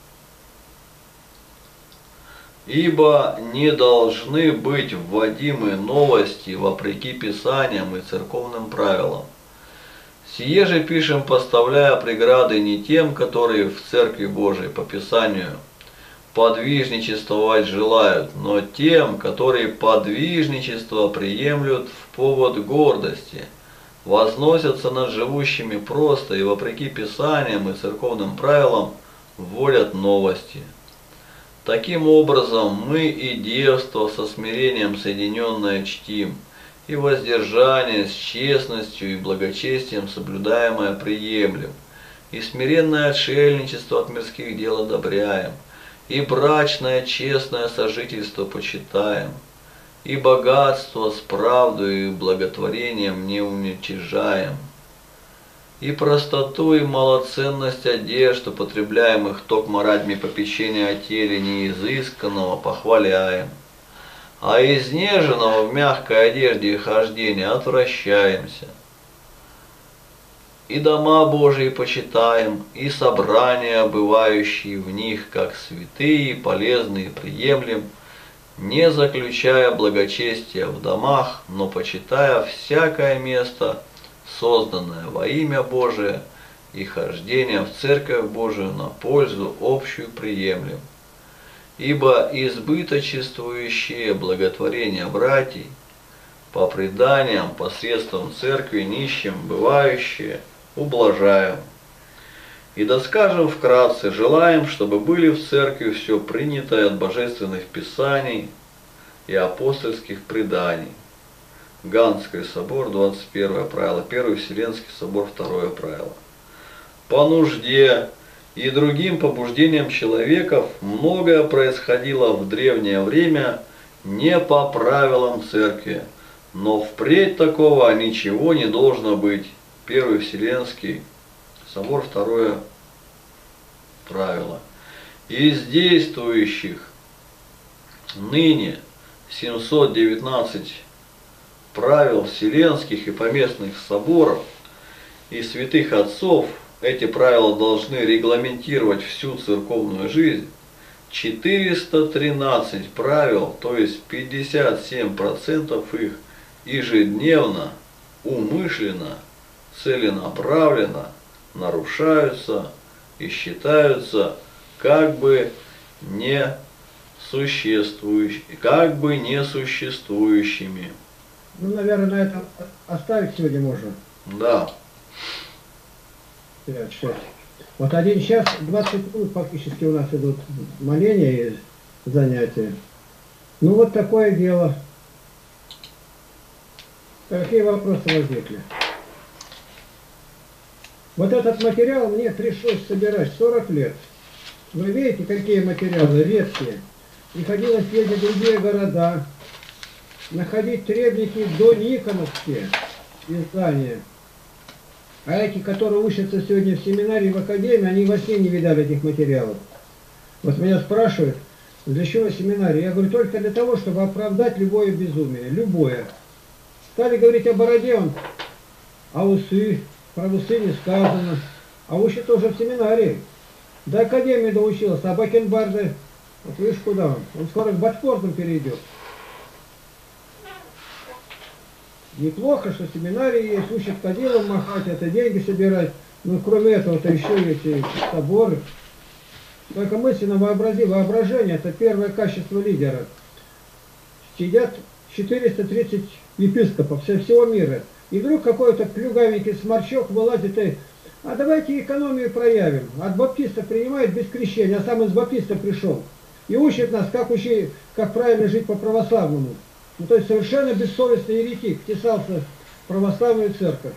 Ибо не должны быть вводимы новости вопреки Писаниям и церковным правилам. Сие же пишем, поставляя преграды не тем, которые в Церкви Божией по Писанию подвижничествовать желают, но тем, которые подвижничество приемлют в повод гордости, возносятся над живущими просто и вопреки Писаниям и церковным правилам вводят новости. Таким образом, мы и девство со смирением соединенное чтим, и воздержание с честностью и благочестием соблюдаемое приемлем, и смиренное отшельничество от мирских дел одобряем, и брачное честное сожительство почитаем, и богатство с правдой и благотворением не уничижаем, и простоту и малоценность одежд, употребляемых токмо ради попечения о теле неизысканного, похваляем, а изнеженного в мягкой одежде и хождении отвращаемся. И дома Божии почитаем, и собрания, бывающие в них, как святые, полезные, приемлем, не заключая благочестия в домах, но почитая всякое место, созданное во имя Божие, и хождение в Церковь Божию на пользу общую приемлем. Ибо избыточествующие благотворения братьев, по преданиям посредством Церкви нищим бывающие, ублажаем. И да скажем вкратце, желаем, чтобы были в Церкви все принятое от божественных писаний и апостольских преданий. Ганский собор, двадцать первое правило, Первый Вселенский собор, второе правило. По нужде и другим побуждениям человеков многое происходило в древнее время не по правилам Церкви, но впредь такого ничего не должно быть. Первый Вселенский собор, второе правило. Из действующих ныне семьсот девятнадцать правил вселенских и поместных соборов и святых отцов, эти правила должны регламентировать всю церковную жизнь. четыреста тринадцать правил, то есть пятьдесят семь процентов их ежедневно, умышленно, целенаправленно нарушаются и считаются как бы не существующими, как бы несуществующими. Ну, наверное, на этом оставить сегодня можно. Да. пять, шесть. Вот один час, двадцать минут фактически у нас идут моления и занятия. Ну, вот такое дело. Какие вопросы возникли? Вот этот материал мне пришлось собирать сорок лет. Вы видите, какие материалы редкие. Приходилось ездить в другие города, находить требники до Никоновские издания. А эти, которые учатся сегодня в семинарии, в академии, они во сне не видали этих материалов. Вот меня спрашивают, для чего семинарий? Я говорю, только для того, чтобы оправдать любое безумие, любое. Стали говорить о бороде, он, а усы, про усы не сказано. А учится уже в семинарии. До академии доучился, а бакенбарды, вот видишь, куда он? Он скоро к Ботфордам перейдет. Неплохо, что семинарии есть, учат кадилом махать, это деньги собирать. Но кроме этого-то еще эти соборы. Только мысленно вообрази, воображение, это первое качество лидера. Сидят четыреста тридцать епископов со всего мира. И вдруг какой-то плюгавенький сморчок вылазит и... А давайте экономию проявим. От баптиста принимает без крещения, а сам из баптиста пришел. И учит нас, как, учи, как правильно жить по-православному. Ну, то есть совершенно бессовестный еретик втесался в православную церковь.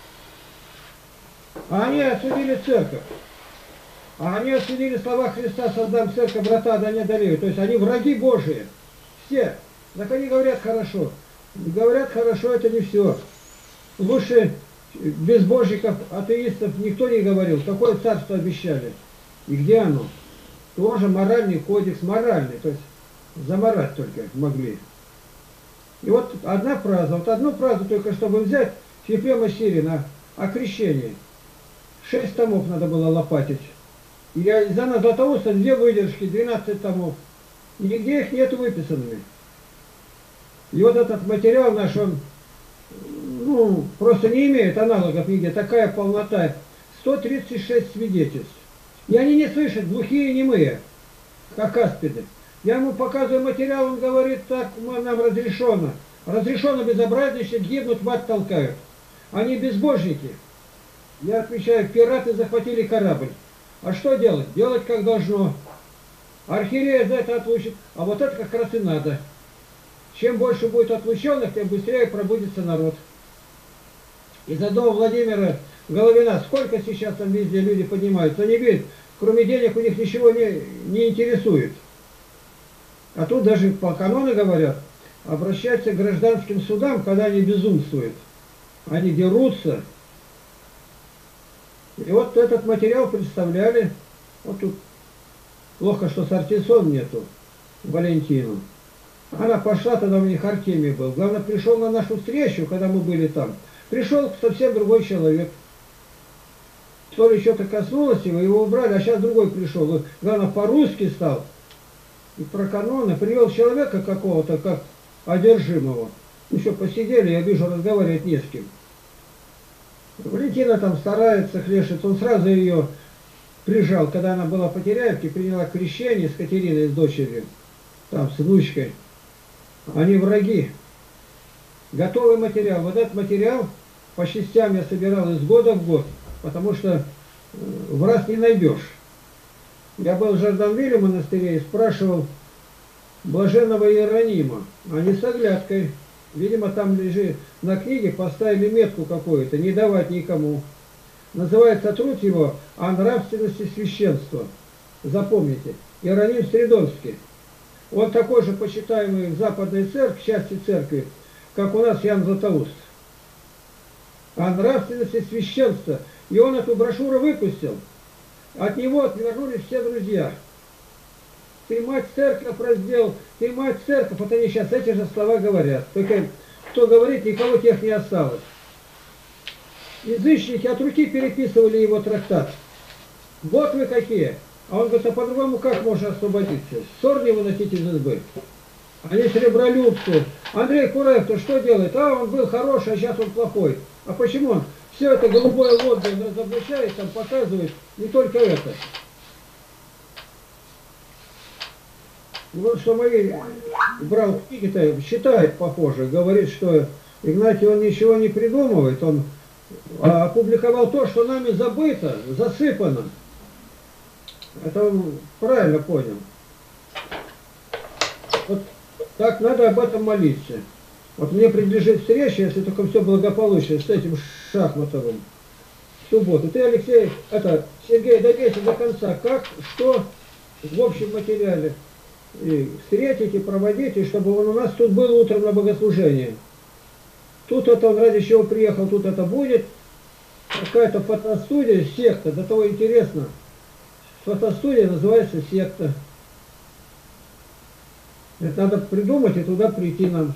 А они осудили церковь. А они осудили слова Христа: создам церковь, врата да не одолеют. То есть они враги Божии. Все. Так они говорят хорошо. Говорят хорошо, это не все. Лучше безбожников, атеистов никто не говорил. Какое царство обещали? И где оно? Тоже моральный кодекс, моральный. То есть заморать только могли. И вот одна фраза, вот одну фразу только, чтобы взять Ефрема Сирина о крещении. Шесть томов надо было лопатить. И я из Иоанна Златоуста две выдержки, двенадцать томов. И нигде их нет выписанными. И вот этот материал наш, он ну, просто не имеет аналогов нигде. Такая полнота. сто тридцать шесть свидетельств. И они не слышат, глухие и немые, как аспиды. Я ему показываю материал, он говорит: так нам разрешено. Разрешено безобразничать, гибнут, в ад толкают. Они безбожники. Я отвечаю: пираты захватили корабль. А что делать? Делать как должно. Архиерея за это отлучит. А вот это как раз и надо. Чем больше будет отлученных, тем быстрее пробудится народ. Из одного Владимира Головина, сколько сейчас там везде люди поднимаются, они видят, кроме денег у них ничего не, не интересует. А тут даже по канону говорят, обращаться к гражданским судам, когда они безумствуют. Они дерутся. И вот этот материал представляли, вот тут плохо, что Сартисон нету, Валентину. Она пошла, тогда у них Артемий был. Главное, пришел на нашу встречу, когда мы были там. Пришел совсем другой человек. То ли что-то коснулось его, его убрали, а сейчас другой пришел. Главное, по-русски стал. И про каноны привел человека какого-то, как одержимого. Ну что, посидели, я вижу, разговаривать не с кем. Валентина там старается, хлещет. Он сразу ее прижал, когда она была по Теряевке, приняла крещение с Катериной, с дочерью, там, с внучкой. Они враги. Готовый материал. Вот этот материал по частям я собирал из года в год, потому что в раз не найдешь. Я был в Жорданвилле в монастыре и спрашивал блаженного Иеронима, а не с оглядкой. Видимо, там лежит на книге, поставили метку какую-то, не давать никому. Называется труд его «О нравственности священства». Запомните. Иероним Стридонский. Он такой же почитаемый в Западной церкви, части церкви, как у нас Иоанн Златоуст. О нравственности священства. И он эту брошюру выпустил. От него отвернулись все друзья. Ты мать церковь раздел, ты мать церковь. Вот они сейчас эти же слова говорят. Только кто говорит, никого тех не осталось. Язычники от руки переписывали его трактат. Вот вы какие. А он говорит: а по-другому как можно освободиться? Ссор не выносить из избы. Они сребролюбцы. Андрей Кураев, то что делает? А он был хороший, а сейчас он плохой. А почему он? Все это голубое лобби он разоблачает, там показывает не только это. И вот что мои брал книги-то, считает похоже, говорит, что Игнатий он ничего не придумывает, он опубликовал то, что нами забыто, засыпано. Это он правильно понял. Вот так надо об этом молиться. Вот мне принадлежит встреча, если только все благополучно, с этим Шахматовым в субботу. Ты, Алексей, это, Сергей, добейся до конца, как, что в общем материале. И встретите, проводите, чтобы он у нас тут был утром на богослужении. Тут это он ради чего приехал, тут это будет. Какая-то фотостудия, секта, до того интересно. Фотостудия называется секта. Это надо придумать и туда прийти нам.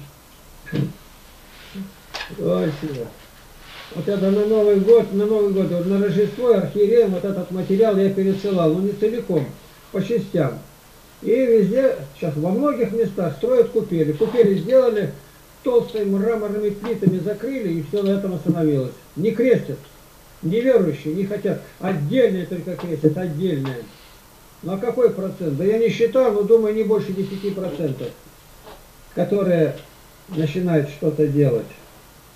Спасибо. Вот это на Новый год, на Новый год, вот на Рождество архиереям вот этот материал я пересылал, но не целиком, по частям. И везде, сейчас во многих местах строят купели. Купели сделали, толстыми мраморными плитами закрыли, и все на этом остановилось. Не крестят. Неверующие не хотят. Отдельные только крестят, отдельные. Ну а какой процент? Да я не считал, но думаю, не больше десяти процентов, которые начинают что-то делать.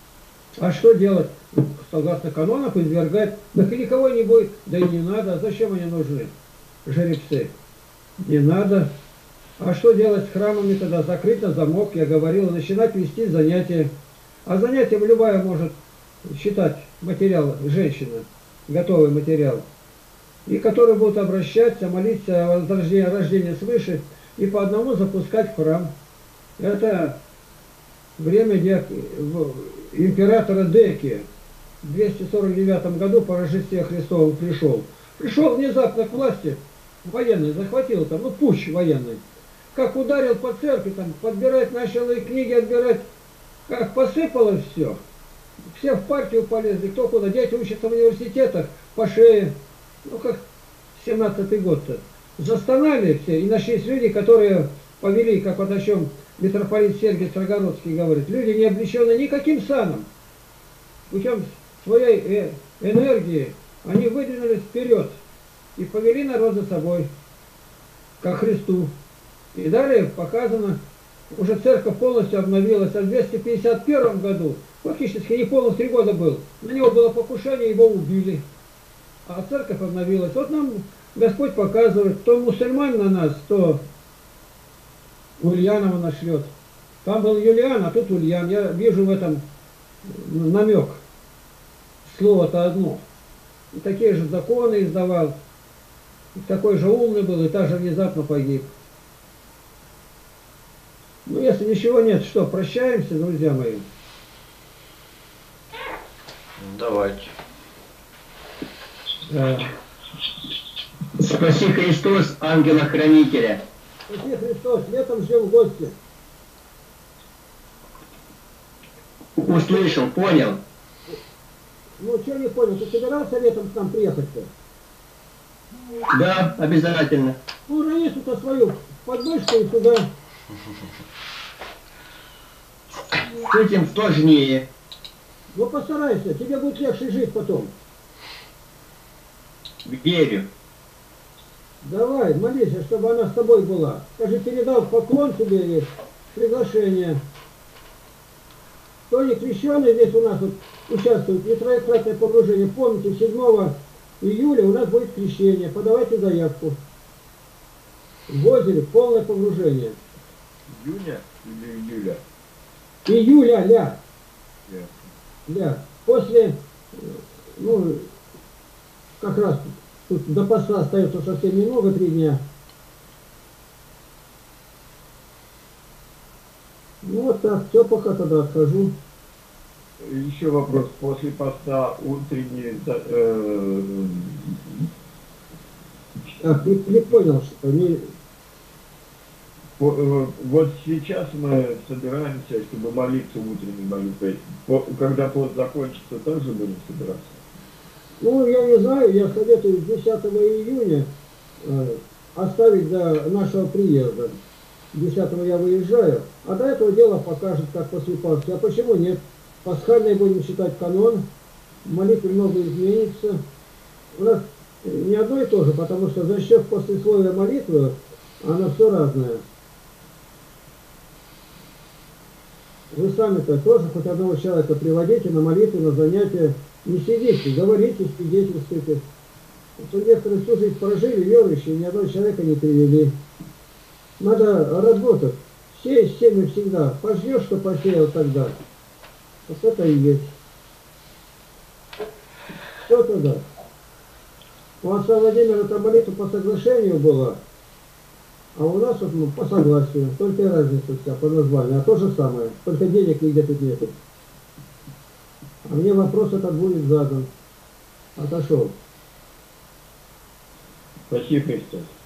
А что делать? Согласно канонам извергать. Так и никого не будет. Да и не надо. Зачем они нужны? Жеребцы. Не надо. А что делать с храмами тогда? Закрыть на замок, я говорил, начинать вести занятия. А занятием любая может считать материал женщина, готовый материал. И которые будут обращаться, молиться о рождении, рождении свыше и по одному запускать в храм. Это время императора Деки. В двести сорок девятом году по Рождестве Христову пришел. Пришел внезапно к власти, военный захватил там, ну путч военный. Как ударил по церкви, там, подбирать начал и книги отбирать, как посыпалось все. Все в партию полезли, кто куда. Дети учатся в университетах, по шее. Ну как семнадцатый год-то. Застонали все, и нашлись люди, которые повели, как вот о чем митрополит Сергий Строгородский говорит, люди, не облеченные никаким саном. Путем своей э энергии они выдвинулись вперед и повели народ за собой, ко Христу. И далее показано, уже церковь полностью обновилась, а в двести пятьдесят первом году, фактически не полных три года был, на него было покушение, его убили. А церковь обновилась. Вот нам Господь показывает, то мусульман на нас, то Ульянова нашлет. Там был Юлиан, а тут Ульян. Я вижу в этом намек. Слово-то одно. И такие же законы издавал. И такой же умный был, и также внезапно погиб. Ну, если ничего нет, что, прощаемся, друзья мои? Давайте. Да. Спаси Христос, ангела-хранителя. Спаси Христос, летом ждем в гости. Услышал, понял. Ну, что не понял, ты собирался летом к нам приехать-то? Да, обязательно. Ну, раису-то свою подмышку и сюда. С этим сложнее. Ну, постарайся, тебе будет легче жить потом. Верю. Давай, молись, чтобы она с тобой была. Скажи, передал поклон тебе и приглашение. Кто не крещеный здесь у нас вот участвует, не троекратное погружение. Помните, седьмого июля у нас будет крещение. Подавайте заявку. В озере полное погружение. Июня или июля? Июля, ля. Ясно. Ля. После, ну, как раз тут до поста остается совсем немного, три дня. Ну вот так, все, пока тогда отхожу. Еще вопрос. После поста утренний... Э, Так, не, не понял, что не... по, э, вот сейчас мы собираемся, чтобы молиться утренней молитвой. По, когда пост закончится, также будем собираться? Ну, я не знаю, я советую десятого июня э, оставить до нашего приезда. десятого я выезжаю, а до этого дело покажет, как после Пасхи. А почему нет? Пасхальный будем читать канон, в молитве много изменится. У нас не одно и то же, потому что за счет послесловия молитвы, она все разное. Вы сами-то тоже хоть одного человека приводите на молитву, на занятия. Не сидите, говорите, свидетельствуйте. Вот некоторые всю жизнь прожили, верующие, ни одного человека не привели. Надо работать. Сеять семя всегда. Пожнешь, что посеял тогда. Вот это и есть. Что тогда? У отца Владимира там молитва по соглашению была, а у нас вот, ну, по согласию. Только и разница вся по названию. А то же самое. Только денег нигде тут нету. А мне вопрос этот будет задан. Отошел. Спаси Христос.